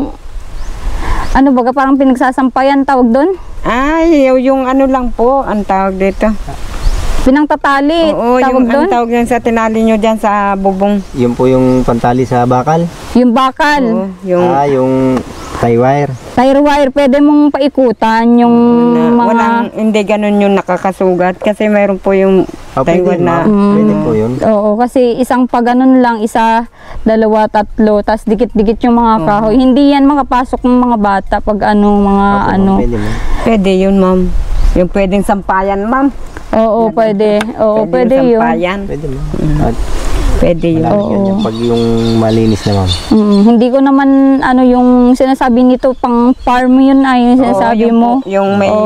ano baga parang pinagsasampayan tawag doon? Ay, yung ano lang po, ang tawag dito. Pinangtatali, oo, tawag yung doon? ang tawag yan sa tinali nyo dyan sa bubong. Yun po yung pantali sa bakal? Yung bakal. Oo, yung tie wire. Tie wire, pwede mong paikutan yung mga... hindi ganun yung nakakasugat kasi mayroon po yung tie wire na... Pwede po yun. Oo, kasi isang paganon lang, isa, dalawa, tatlo, tas dikit-dikit yung mga kahoy. Hindi yan makapasok ng mga bata pag ano, mga ano. Pwede yun, ma'am. Yung pwedeng sampayan, ma'am. Oo, pwede. Oo, pwede yun. Pwede mo. Pwede yun. Oo. Pag yung malinis na, ma'am. Hindi ko naman ano yung sinasabi nito pang farm yun ay yung sinasabi mo. Yung may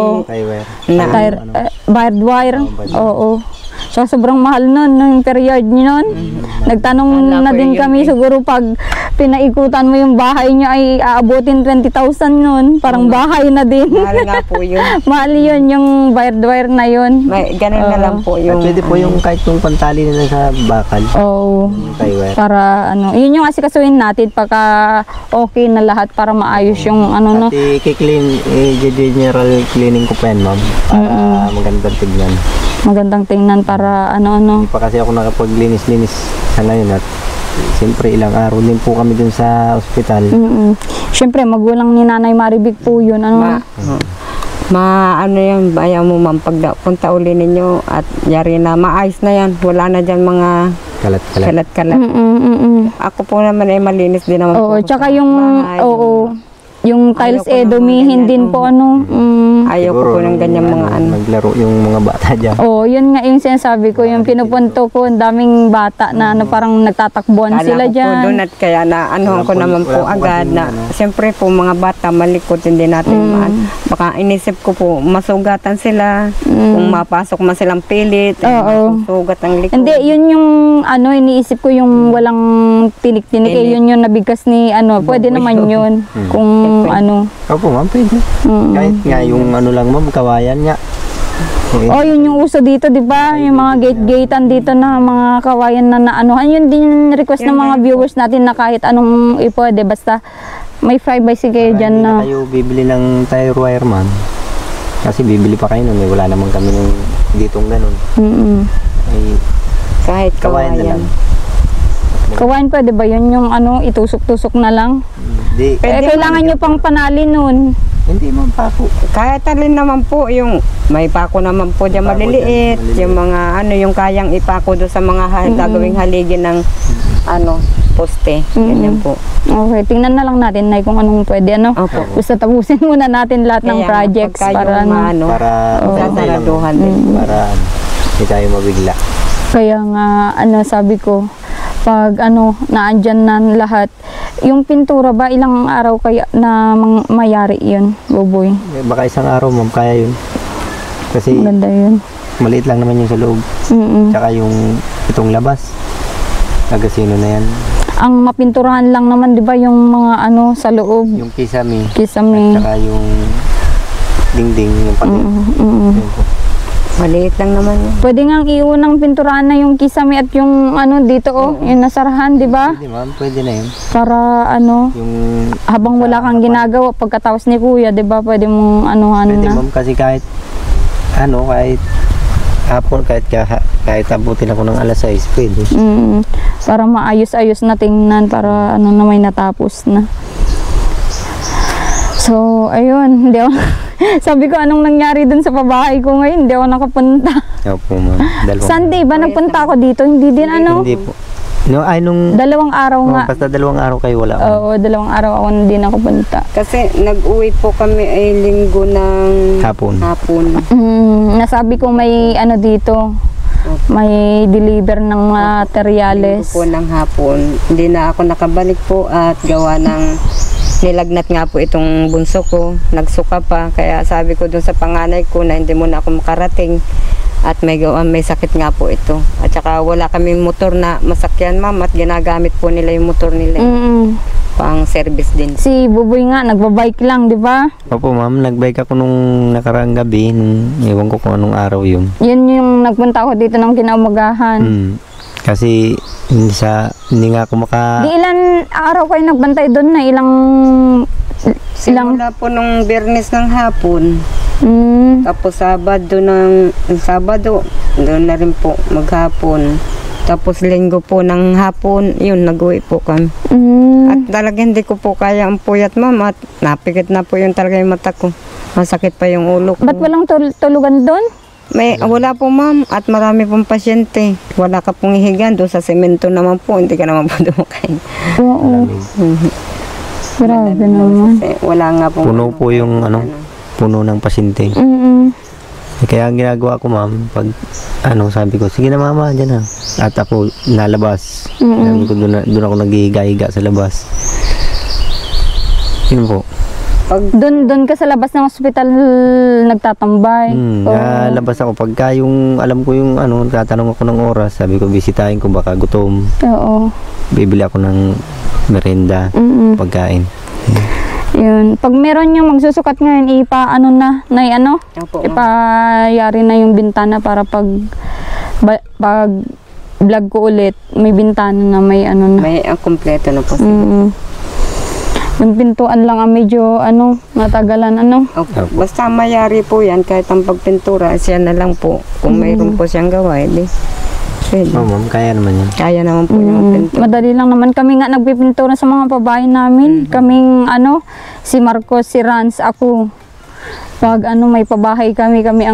barbed wire. Oo. So, sobrang mahal nun, nung period nyo nun. Nagtanong na din kami, siguro pag pinaikutan mo yung bahay nyo ay aabutin 20,000 nun. Parang bahay na din. Mahal nga po yun. Mahal yun, yung barbed wire na yun. Ganun na lang po yung... Pwede po yung kahit yung pantali na sa bakal. Oo. Yung tie wire. Para ano, yun yung asikasuhin natin pagka okay na lahat para maayos yung ano no. At i-clean, general cleaning ko pa yan, ma'am. Para magandang tignan. Magandang tingnan para ano-ano. Hindi pa kasi ako nakapaglinis-linis sa ngayon at siyempre ilang araw din po kami dun sa ospital. Siyempre magulang ni Nanay Maribik po yun. Ano? Ano yan, bayaw mo, ma'am, pag punta uli ninyo at yari na, maayos na yan. Wala na dyan mga kalat-kalat. Ako po naman ay malinis din naman. Oo, tsaka yung, yung tiles dumihin din po ano. Ayaw ko po ng ganyan mga ano. Maglaro yung mga bata dyan. Oh, yun nga yung sinasabi ko, yung pinupunto ko, ang daming bata na ano, parang nagtatakbuhan sila Kala ko po dyan. doon at kaya na ano ko naman po agad na siyempre po mga bata malikot hindi natin baka inisip ko po masugatan sila kung mapasok man silang pilit sugat ang likod. Hindi, yun yung ano, iniisip ko yung walang tinik-tinik, yun yung nabigkas ni ano, pwede naman yun kung ano. Opo ma'am, pwede. Kahit nga yung ano lang ma'am, kawayan nga. Oh, yun yung uso dito, di ba? Yung mga gate-gatean dito na mga kawayan na naanuhan. Yun din yung request ng mga viewers natin na kahit anong ipwede, basta may 5x6 kayo dyan na. Hindi na kayo bibili ng tire wire ma'am. Kasi bibili pa kayo nun, wala naman kami ng ditong ganun. Ay, kahit kawayan na lang. Kawayan pwede ba yun yung ano, itusok-tusok na lang? Hindi. Kailangan nyo pang panali nun. Hindi ma'am, pako. Kahit alin naman po yung may pako naman po dyan maliliit, yung mga ano yung kayang ipako doon sa mga gagawing haligi ng ano poste, ganyan po. Okay, tingnan na lang natin na kung anong pwede ano. Opo. Basta tapusin muna natin lahat ng Kaya projects para ano. Para sasaraduhan din. Para hindi tayo mabigla. Kaya nga ano sabi ko, pag ano naandyan na lahat, yung pintura ba ilang araw kaya na mayari yun, Buboy? Baka isang araw ma'am, kaya yun. Kasi Maganda yun. maliit lang naman yung sa loob. Tsaka yung itong labas. Tagasino na yan. Ang mapinturahan lang naman 'di ba yung mga ano sa loob, Yung kisame. kisame. Tsaka yung dingding, yung pader. Yun po. Maliit lang naman yun. Pwede nga iunang pinturahan na yung kisame at yung ano dito yung nasarahan 'di ba? Pwede ma'am, pwede na yun. Para ano, Yung habang wala kang ginagawa pagkatapos ni Kuya, 'di ba? Pwede mong anuhan pwede na. ma'am, kasi kahit ano, kahit hapon, kahit abutin ako ng alas 6, pwede. Para maayos-ayos na tingnan, para ano na may natapos na. So, ayun, hindi ako sabi ko anong nangyari dun sa pabahay ko ngayon, hindi ako nakapunta. Opo ma'am. Sunday ba nagpunta ako dito? Hindi din ano? Hindi po. No, ay nung Dalawang araw nga. basta 2 araw kayo wala. Oo, 2 araw ako hindi nakapunta. Kasi nag-uwi po kami ay linggo ng Hapon. Nasabi ko may ano dito, may deliver ng materyales. Linggo po ng hapon. Hindi na ako nakabalik po at gawa ng nilagnat nga po itong bunso ko. Nagsuka pa. Kaya sabi ko dun sa panganay ko na hindi muna ako makarating. At may sakit nga po ito. At saka wala kaming motor na masakyan ma'am at ginagamit po nila yung motor nila. Pang service din. Si Buboy nga, nagbabike lang, di ba? Opo ma'am, nagbike ako nung nakaraang gabi, ewan ko kung anong araw yun. Yun yung nagpunta ako dito ng kinaumagahan. Kasi hindi nga ako Di ilan araw kayo nagbantay doon na ilang... Simula po nung Biyernes ng hapon. Tapos Sabado doon na rin po maghapon. Tapos Linggo po ng hapon, yun, nag-uwi po kami. At talaga hindi ko po kaya ang puyat ma'am at napikit na po yung talaga yung mata ko. Masakit pa yung ulo ko. Ba't walang tulugan doon? Wala po ma'am at marami pong pasyente. Wala ka pong ihigan doon sa semento naman po, hindi ka naman po dumakain. Oo. Grabe naman. Wala nga po. puno po yung puno ng pasyente. Kaya ang ginagawa ko ma'am, pag sabi ko, sige na mama, dyan na. At ako nalabas. Sabi ko, doon ako naghihiga-higa sa labas. Yun po. Doon ka sa labas ng ospital nagtatambay. Nalabas ako. Pagka yung, alam ko yung tatanong ako ng oras, sabi ko, bisitahin ko, baka gutom. Oo. Bibili ako ng merenda, pagkain. Yun. Pag meron yung magsusukat ngayon, ipayari na yung bintana para pag vlog ko ulit, may bintana na may na. May kompleto na po. Yung pintuan lang ang medyo natagalan Okay. Basta mayari po yan kahit ang pagpintura, siya na lang po. Kung mayroon po siyang gawa, edi pwede. Ma'am, kaya naman yan. Kaya naman po yung pintura. Madali lang naman. Kami nga nagpipintura sa mga babae namin. Kaming si Marcos, si Rans, ako. Pag may pabahay kami ang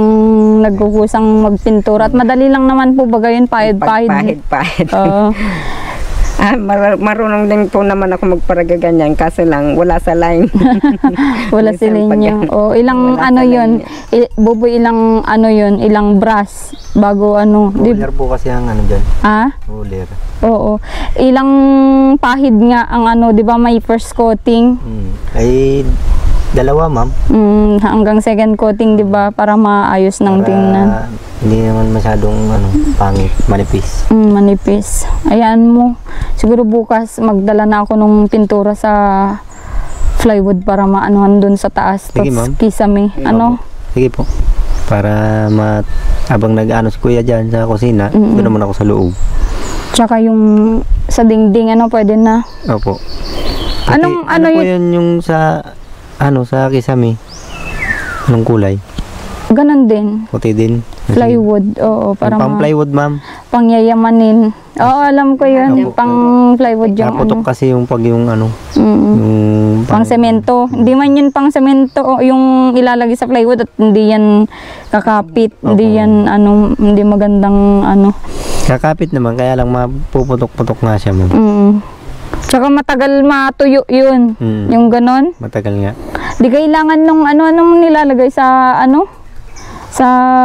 nagkukusang magpintura. At madali lang naman po bagayon, pahid-pahid. Pahid-pahid. Marunong din po naman ako magparagaganyan kaso lang wala sa line. Wala si Lenyo. O ilang Wala ano sa yun? Buboy ilang ano yun? Ilang brass bago ano? Roller po kasi ang ano dyan. Ah? Roller. Oo. Ilang pahid nga ang ano, 'di ba may first coating? Ay, dalawa ma'am. Hanggang second coating, 'di ba, para maayos ng tingnan. Hindi naman masyadong ano, pangit, manipis. Manipis. Ayan mo. Siguro bukas magdala na ako nung pintura sa plywood para maanuhan dun sa taas. Sige, ma'am. Kisame. Ano? Sige po. Para habang nag-ano si kuya dyan sa kusina, doon naman ako sa loob. Tsaka yung sa dingding, ano, pwede na. Opo. Anong, ano po yun yung sa kisame? Anong kulay? Ganon din. Puti din. Plywood, oo. Para Pang plywood ma'am. pangyayamanin. Oo, alam ko yun. Opo. Pang plywood yung Naputok kasi yung pag yung ano. Yung pang semento. Hindi man yun pang semento o yung ilalagay sa plywood at hindi yan kakapit. Hindi yan ano, hindi magandang ano. Kakapit naman, kaya lang mapuputok-putok nga siya ma'am. Tsaka matagal matuyo yun. Yung ganon. Matagal nga. Di kailangan nung ano-anong nilalagay sa ano? Sa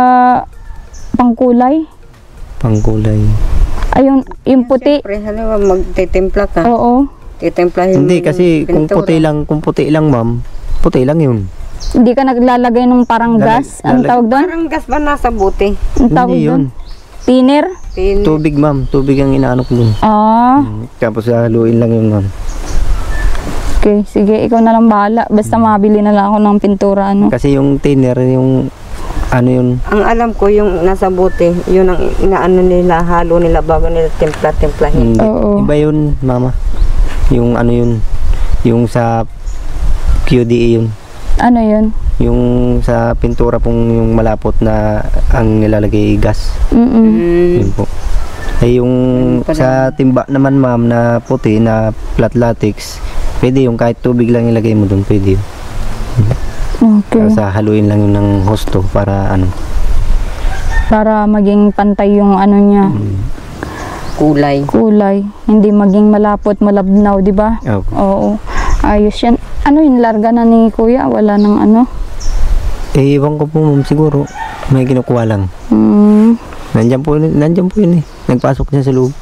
pangkulay. Pangkulay. Ayun, yung puti. Siyempre, halimbawa magtitimpla ka. Oo. Titimplahin Hindi mo kasi yung pintura. kung puti lang ma'am, puti lang yun. Hindi ka naglalagay ng parang gas. Ang tawag doon? Parang gas ba nasa buti? Ang tawag Hindi doon? yun. Thinner? Tubig ma'am, tubig ang inaano ko dun. Tapos haluin lang yun ma'am. Okay, sige, ikaw na lang bahala. Basta mabili na lang ako ng pintura, ano. Kasi yung thinner, yung ano yun, Ang alam ko yung nasa buti, yun ang inaano nila, halo nila bago nila timpla-timplahin. hindi. Oo. Iba yun mama. Yung ano yun, yung sa QDE yun. Ano yun? Yung sa pintura pong yung malapot na ang nilalagay gas. Yun po. Ay yung sa timba naman ma'am na puti na flat latex, pwede yung kahit tubig lang ilagay mo doon, pwede yun. Okay. Sa haluin lang yun ng husto para ano. Para maging pantay yung ano niya, Kulay. kulay. Hindi maging malapot, malabnaw, di ba? Opo. Oo. Ayos yan. Ano yun, larga na ni kuya? Wala nang ano? Eh, iwan ko po ma'am, siguro. May kinukuha lang. Nandiyan po yun eh. Nagpasok niya sa loob.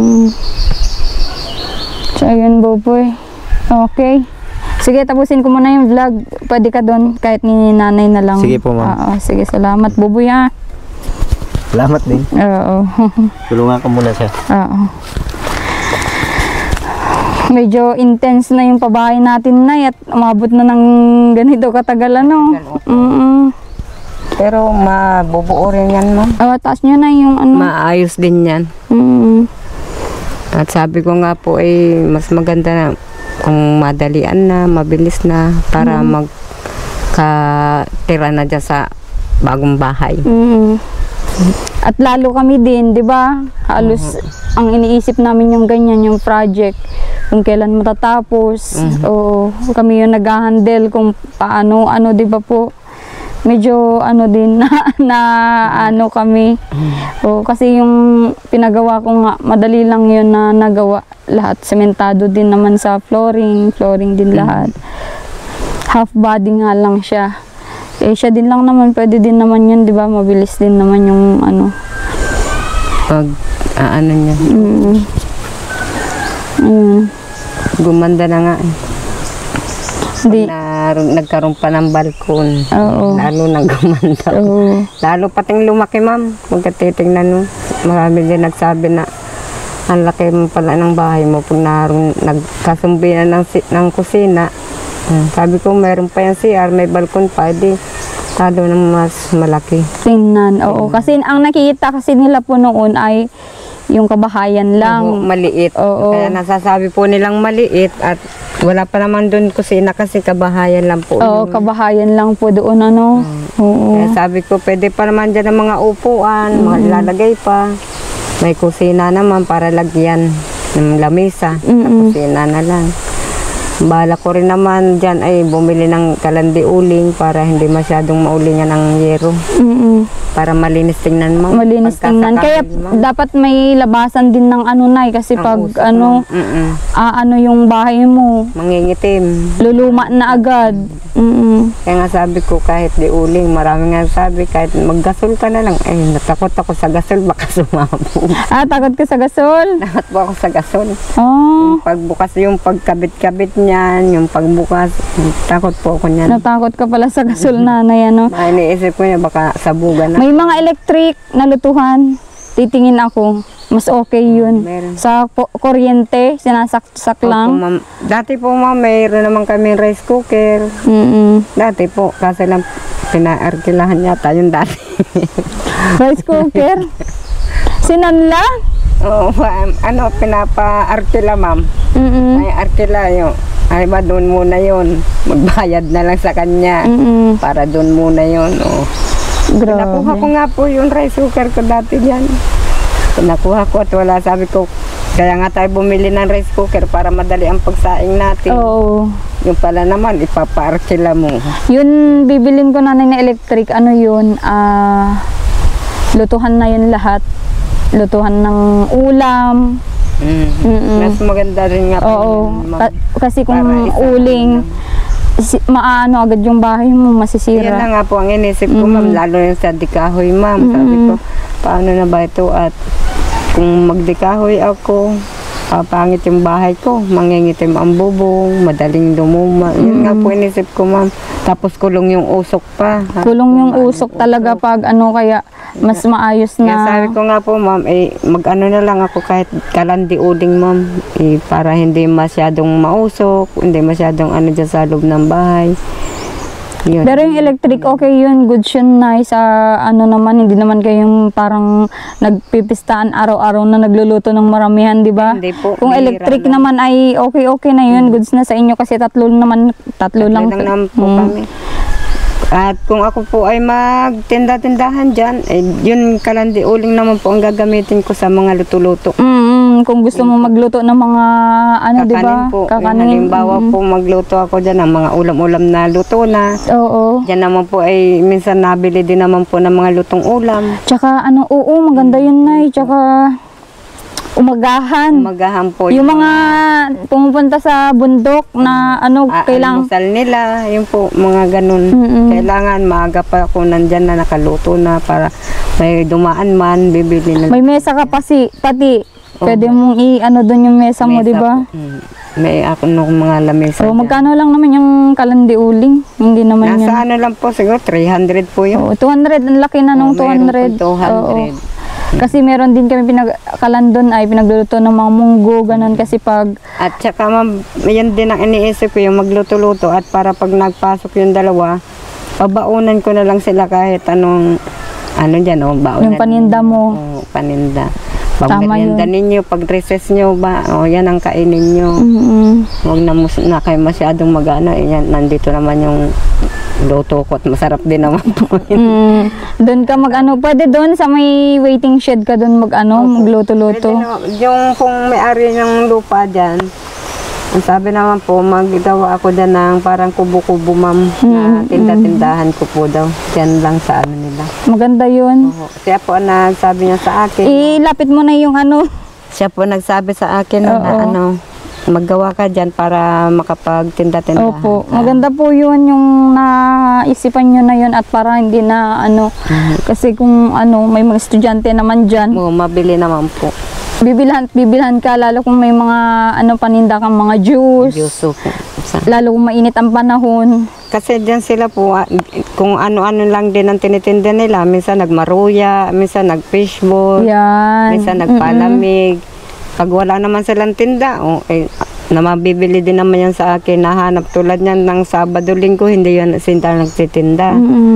So, ayun, Boboy. Okay. Sige, tapusin ko muna yung vlog. Pwede ka doon, kahit ni nanay na lang. Sige po, ma'am. Oo, sige, salamat, Boboy, ha? Salamat din. Oo. Tulungan ko muna siya. Oo. Medyo intense na yung pabahay natin na at umabot na ng ganito katagal, ano. Pero mabubuo rin yan, ma'am. Taas nyo na yung ano. Maayos din yan. At sabi ko nga po mas maganda na kung madalian na, mabilis na para magkatira na dyan sa bagong bahay. At lalo kami din, di ba? Halos ang iniisip namin yung ganyan, yung project. Kung kailan matatapos. O kami yung nag-handle kung paano, ano, di ba po? Medyo ano din na ano kami. O kasi yung pinagawa ko nga, madali lang yun na nagawa. Lahat sementado din naman sa flooring din lahat. Half body nga lang siya. Eh siya din lang naman, pwede din naman yun, di ba? Mabilis din naman yung ano. Pag ano niya. Gumanda na nga eh. Hindi. Nagkaroon pa ng balkon. Oo. Lalo nang gumanda. Oo. Lalo pating lumaki, ma'am. Kung titignan mo, marami din nagsabi na ang laki mo pala ng bahay mo pag nagkasumbi na ng kusina. Sabi ko, meron pa yung CR, may balkon pa, di talo na mas malaki. Tingnan, oo. Kasi ang nakikita kasi nila po noon ay yung kabahayan lang. Oo, maliit. Oo. Kaya nasasabi po nilang maliit at wala pa naman doon kusina kasi kabahayan lang po. Oo, kabahayan lang po doon, ano. Oo. Kaya sabi ko, pwede pa naman dyan ang mga upuan, mga ilalagay pa. May kusina naman para lagyan ng lamesa. Kusina na lang. Bala ko rin naman dyan ay bumili ng kalandi uling para hindi masyadong maulingan ng yero. para malinis tingnan mo. Malinis tingnan. Kaya dapat may labasan din ng ano Nay, kasi pag ano, ano yung bahay mo, mangingitim. luluma na agad. Kaya nga sabi ko, kahit di uling, marami nga sabi, kahit maggasol ka na lang, ay natakot ako sa gasol, baka sumabog. Takot ka sa gasol? Takot po ako sa gasol. Oh. Yung pagbukas, yung pagkabit-kabit niyan, yung pagbukas, takot po ako niyan. Natakot ka pala sa gasol, nanay, ano? Iniisip ko niya, baka sabugan na. May mga electric na lutuhan, titingin ako. Mas okay yun. Meron. Sa kuryente, sinasaksak lang. Dati po ma'am, mayroon naman kami rice cooker. Dati po, kasi lang pinaarkilahan yata yung dati. Rice cooker? Sinanla? Oo, pinapa-arkila ma'am. May arkila yun. Ay ba, doon muna yun. Magbayad na lang sa kanya. Para doon muna yun. Oh. Grabe. Nakuha ko nga po yung rice cooker ko dati dyan. Nakuha ko at wala, sabi ko, kaya nga tayo bumili ng rice cooker para madali ang pagsaing natin. Oo. Yung pala naman, ipapa-arkila mo. Yun, bibilin ko na na electric, ano yun, lutuhan na yun lahat. Lutuhan ng ulam. Mas maganda rin nga po. Oo. Kasi kung uling, maano agad yung bahay mo, masisira. Yan na nga po ang inisip ko, ma'am, lalo yung sa dikahoy, ma'am. Sabi ko, paano na ba ito? At kung magdikahoy ako, pangit yung bahay ko, mangingitim ang bubong, madaling lumuma. Yun nga po inisip ko, ma'am. Tapos kulong yung usok pa. Kulong yung usok talaga pag ano, kaya mas maayos na. Kaya sabi ko nga po, ma'am, mag-ano na lang ako kahit kalandi uling, ma'am, para hindi masyadong mausok, hindi masyadong ano dyan sa loob ng bahay. Yun. Pero yung electric, okay yun, good yun, nice. Ano naman, hindi naman kayong parang nagpipistaan araw-araw na nagluluto ng maramihan, di ba? Hindi po. Kung electric naman ay okay na yun, goods na sa inyo kasi tatlo lang naman po kami. At kung ako po ay magtinda-tindahan dyan, yun kalandi uling naman po ang gagamitin ko sa mga luto-luto. Kung gusto mo magluto ng mga ano, di ba? Kakanin. Halimbawa po magluto ako dyan ng mga ulam-ulam na luto na. Oo. Diyan naman po ay minsan nabili din naman po ng mga lutong ulam. Tsaka ano, oo, maganda yun na. Tsaka umagahan. Umagahan po. Yung mga pumupunta sa bundok na ano, kailangan. Almusal nila, yun po, mga ganun. Kailangan maaga pa ako nandyan na nakaluto na para may dumaan man, bibili na. May mesa ka pati. Pwede mong i-ano doon yung mesa mo, di ba? May ako nung mga lamesa. So, magkano lang naman yung kalandi uling? Hindi naman yan. Nasa ano lang po, siguro 300 po yun. 200, ang laki na nung 200. 200. Kasi meron din kami pinagkalandon ay pinagluluto ng mga munggo, ganun kasi pag... At saka ma'am, yan din ang iniisip ko, yung magluto-luto at para pag nagpasok yung dalawa, pabaunan ko na lang sila kahit anong, ano dyan, baunan. Yung paninda mo. Paninda. Pag merienda ninyo, pag recess nyo ba, yan ang kainin nyo. Huwag na kayo masyadong mag-ano, yan, nandito naman yung luto ko at masarap din naman po. Doon ka mag-ano, pwede doon sa may waiting shed ka doon mag-ano, magluto-luto. Yung kung may-ari ng lupa dyan, ang sabi naman po, magdawa ako dyan ng parang kubo-kubo, ma'am, na tinda-tindahan ko po daw. Dyan lang sa ano nila. Maganda yun. Siya po ang nagsabi niya sa akin. Ilapit mo na yung ano. Siya po nagsabi sa akin na ano, maggawa ka dyan para makapagtinda-tindahan. Opo, maganda po yun yung naisipan nyo na yun at para hindi na ano, kasi kung ano, may mga estudyante naman dyan. Mabili naman po. Bibilhan ka, lalo kung may mga ano, paninda kang mga juice. Juice po. Lalo kung mainit ang panahon. Kasi dyan sila po, kung ano-ano lang din ang tinitinda nila. Minsan nagmaruya, minsan nagfishball, minsan nagpalamig. Pag wala naman silang tinda, na mabibili din naman yan sa akin, nahanap tulad niyan ng Sabado, Linggo, hindi yan sila nagtitinda.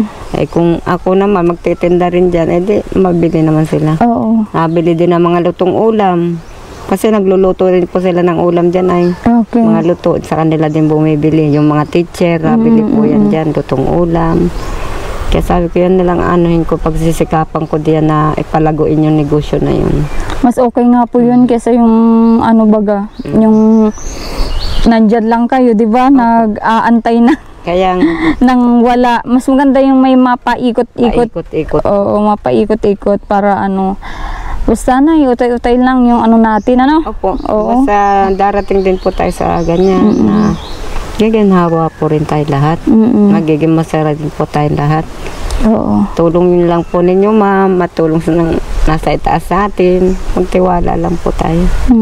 Kung ako naman magtitinda rin dyan, di mabili naman sila. Nabili din ng mga lutong ulam. Kasi nagluluto rin po sila ng ulam dyan ay. Mga luto, sa kanila din bumibili. Yung mga teacher, nabili po yan dyan, lutong ulam. Kaya sabi ko yan nilang anuhin ko, pagsisikapan ko diyan na ipalaguin yung negosyo na yun. Mas okay nga po yun kesa yung ano baga, yung nandyan lang kayo, di ba? Nag-aantay na. Kaya nang wala. Mas maganda yung may mapaikot-ikot. paikot-ikot. Oo, mapaikot-ikot para ano. Basta na, utay-utay lang yung ano natin, ano? Opo. Oo. Basta darating din po tayo sa ganyan na gaganhawa po rin tayo lahat. Magiging masaya din po tayo lahat. Oo. Tulong lang po ninyo, ma'am. Matulong sa nasa itaas sa atin. Magtiwala lang po tayo.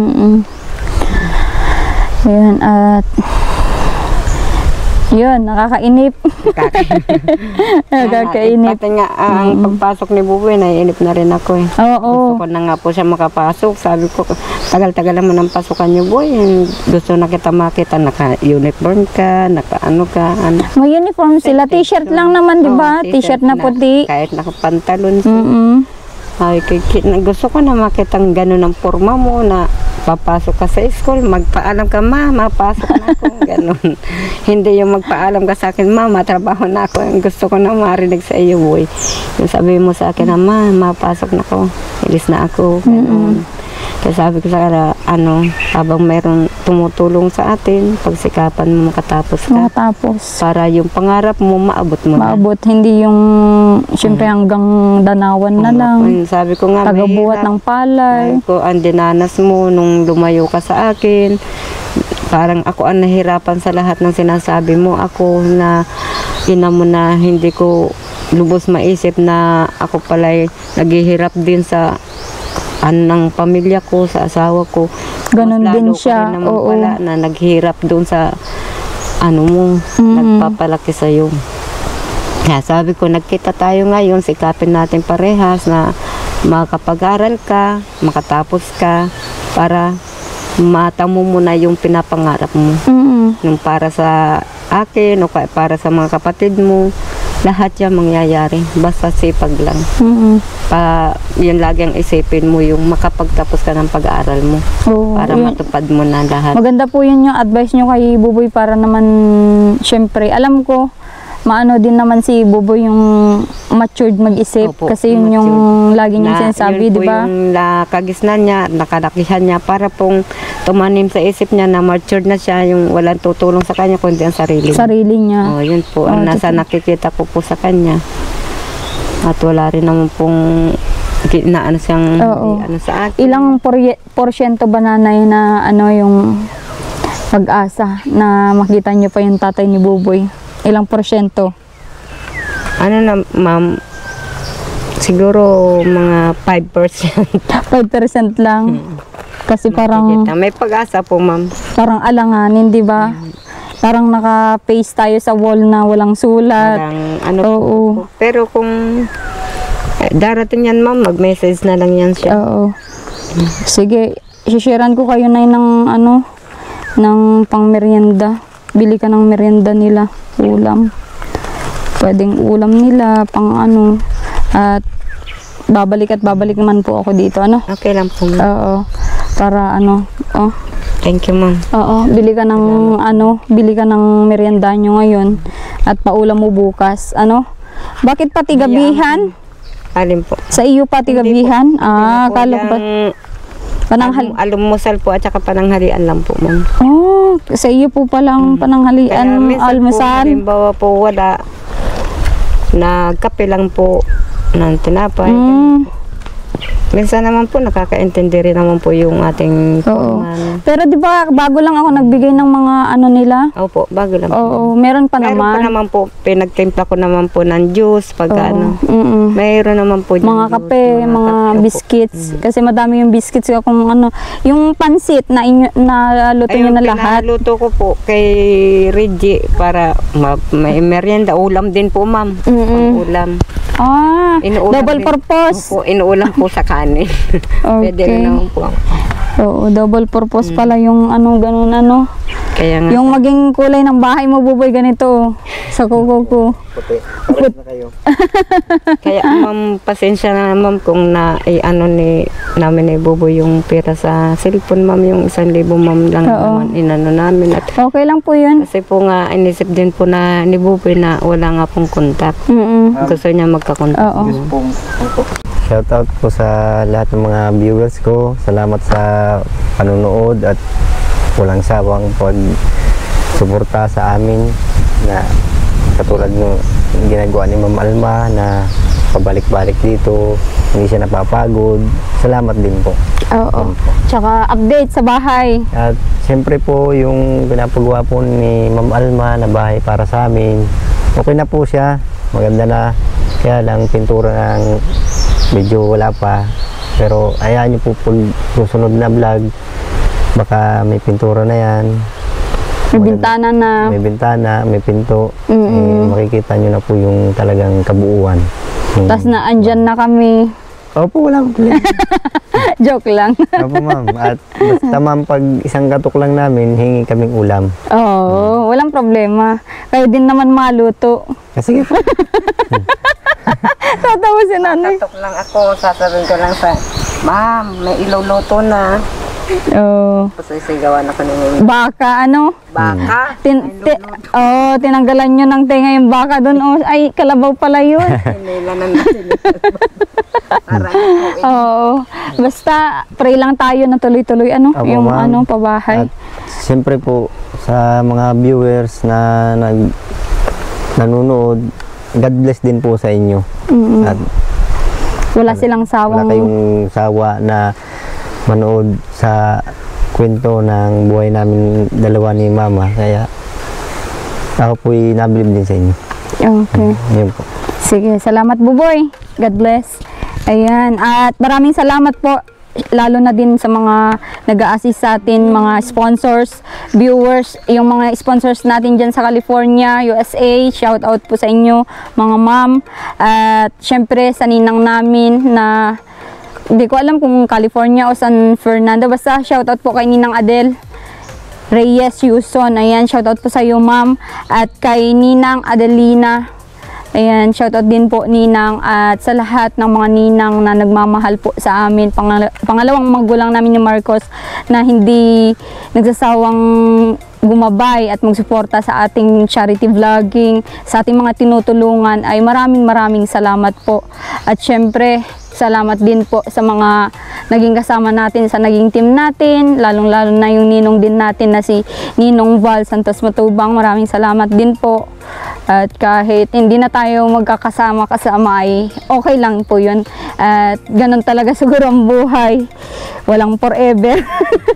Yun, at yun, nakakainip. Nakakainip. Pati nga, ang pagpasok ni Buboy, naiinip na rin ako eh. Oo. Gusto ko na nga po siya makapasok. Sabi ko, tagal-tagal naman ang pasukan niyo, boy. Gusto na kita makita, naka-uniform ka, naka-ano ka. Ano. May uniform sila, t-shirt lang naman, di ba? T-shirt na puti. Kahit nakapantalon. Ay, gusto ko na makita ang gano'n ang forma mo na papasok ka sa school, magpaalam ka, ma, mapasok na ako, gano'n. Hindi yung magpaalam ka sa akin, ma, matrabaho na ako. Gusto ko na marinig sa iyo, boy. Yung sabi mo sa akin, ma, mapasok na ako, ilis na ako, gano'n. Kaya sabi ko sa kanya, habang mayroong tumutulong sa atin, pagsikapan mo makatapos ka. Para yung pangarap mo, maabot mo na. Maabot, hindi yung, siyempre hanggang danawan na lang. Sabi ko nga, tagabuhat ng palay. Sabi ko, ang dinanas mo nung lumayo ka sa akin, parang ako ang nahirapan sa lahat ng sinasabi mo. Ako na, ina mo na hindi ko lubos maisip na ako pala'y naghihirap din sa ng pamilya ko, sa asawa ko. Ganon din siya. Oo. Pala, na naghirap doon sa mo, nagpapalaki sa'yo. Kaya sabi ko, nagkita tayo ngayon, sikapin natin parehas na makapag-aral ka, makatapos ka, para matamo mo na yung pinapangarap mo. Yung para sa akin o para sa mga kapatid mo, lahat yan mangyayari. Basta sipag lang. Yun lagi ang isipin mo, yung makapagtapos ka ng pag-aaral mo. Para matupad mo na lahat. Maganda po yun yung advice nyo kay Buboy para naman, syempre, alam ko, maano din naman si Buboy yung matured mag-isip. Opo, kasi yun matured. yung lagi niyang sinasabi, di ba? Yun po yung kagisnan niya, nakalakihan niya, para pong tumanim sa isip niya na matured na siya, yung walang tutulong sa kanya, kundi ang sarili. Sarili niya. Yun po, ang nasa nakikita ko po sa kanya. At wala rin naman pong ano siyang ano sa akin. Ilang porsyento ba nanay na yung pag-asa na makita niyo pa yung tatay ni Buboy? Ilang porsyento? Ano na, ma'am? Siguro mga 5%. 5% lang. Kasi parang may pag-asa po, ma'am. Parang alanganin, di ba? Parang naka-paste tayo sa wall na walang sulat. Walang po. Pero kung darating yan, ma'am, mag-message na lang yan siya. Oo. Sige, sisharean ko kayo na ng pang-merienda. Bili ka ng merienda nila, ulam. Pwedeng ulam nila, pang at babalik naman po ako dito, Okay lang po, ma'am. Oo. Para Thank you, ma'am. Oo, bili ka ng merienda nyo ngayon at paulam mo bukas. Bakit pati gabihan? Alin po? Sa iyo pati gabihan? Kala ko pa. Almusal po at saka pananghalian lang po, ma'am. Sa iyo po palang pananghalian, almusal. Halimbawa po wala, nagkape lang po ng tinapay. Minsan naman po nakakaintindi rin naman po yung ating foreman. Pero di ba bago lang ako nagbigay ng mga nila? Opo, bago lang. Oo, meron pa naman. Meron pa naman po, pinagtimpla ko naman po ng juice pag Mayroon naman po mga kape, mga biscuits. Kasi madami yung biscuits kung yung pansit na naluto nyo na lahat. Naluto ko po kay Reggie para may merienda. Ulam din po, ma'am. Ulam. Double purpose. Opo, inuulam po sa kanin. Pwede rin naman po. Oo, double purpose pala yung ganun Kaya nga. Yung maging kulay ng bahay mo, Buboy, ganito. Sa kuko ko. Puti. Pares na kayo. Kaya, ma'am, pasensya na, ma'am, kung namin ni Buboy yung pera sa cellphone, ma'am, yung 1,000, ma'am, lang naman namin. At okay lang po yun. kasi po nga, inisip din po na ni Buboy na wala nga pong kontak. Gusto niya magkakontak. Shout out po sa lahat ng mga viewers ko. Salamat sa panunood at walang sawang pag-suporta sa amin na katulad ng ginagawa ni Ma'am Alma na pabalik-balik dito, hindi siya napapagod. Salamat din po. Oo. Tsaka update sa bahay. At siyempre po yung pinapagawa po ni Ma'am Alma na bahay para sa amin, okay na po siya, maganda na. Kaya lang pintura ng medyo wala pa. Pero ayahan niyo po susunod na vlog, baka may pintura na yan. May bintana na. May bintana, may pinto. Makikita nyo na po yung talagang kabuuan. Tapos na andyan na kami. Opo, wala problema. Joke lang. Opo ma'am. At basta ma'am, pag isang katok lang namin, hingi kaming ulam. Oo, walang problema. Kayo din naman maluto. Sige po. Tatawa si nanay. Katok lang ako, sasabihin ko lang sa, ma'am, may iluluto na. Oo. Tapos isigawan ako ng Baka, ano? baka. Tinanggalan nyo ng tenga yung baka doon. Oh, ay, kalabaw pala yun. Hinila na natin. Oo. Basta, pray lang tayo na tuloy-tuloy, ano? Opo, yung, ma'am. ano, pabahay. At siyempre po, sa mga viewers na nanonood, God bless din po sa inyo. At Wala silang wala sawang... kayong sawa na manood sa kwento ng buhay namin dalawa ni Mama. Kaya ako po'y nabilib din sa inyo. Okay. Yun po. Sige, salamat Buboy. God bless. Ayan. At maraming salamat po lalo na din sa mga nag-a-assist sa atin, mga sponsors, viewers, yung mga sponsors natin dyan sa California, USA. Shout out po sa inyo, mga ma'am. At syempre sa ninang namin na hindi ko alam kung California o San Fernando. Basta shoutout po kay Ninang Adel Reyes Yuson. Ayan, shoutout po sa iyo ma'am. At kay Ninang Adelina. Ayan, shoutout din po Ninang. At sa lahat ng mga ninang na nagmamahal po sa amin. Pangalawang magulang namin ni Marcos na hindi nagsasawang gumabay at magsuporta sa ating charity vlogging, sa ating mga tinutulungan, ay maraming salamat po. At syempre, salamat din po sa mga naging kasama natin sa naging team natin, lalong-lalo na yung ninong din natin na si Ninong Val Santos Matubang. Maraming salamat din po. At kahit hindi na tayo magkakasama-kasama ay okay lang po yun. At ganun talaga siguro ang buhay. Walang forever.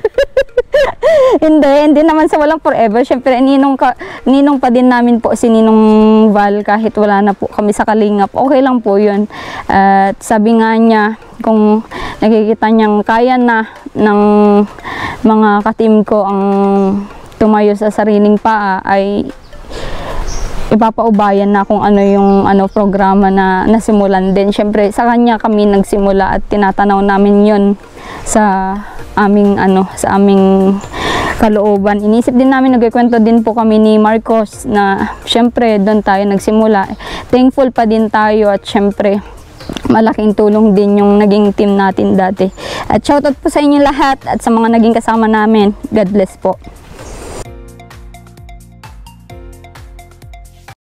hindi naman sa walang forever. Syempre, ninong pa din namin po si Ninong Val kahit wala na po kami sa kalingap. Okay lang po yun. At sabi nga niya, kung nakikita niyang kaya na ng mga katim ko ang tumayo sa sariling paa, ay ipapaubayan na kung ano yung programa na nasimulan din. Syempre, sa kanya kami nagsimula at tinatanaw namin yun sa aming kalooban. Inisip din namin, nagkikwento din po kami ni Marcos na syempre doon tayo nagsimula. Thankful pa din tayo at syempre malaking tulong din yung naging team natin dati. At shoutout po sa inyo lahat at sa mga naging kasama namin. God bless po.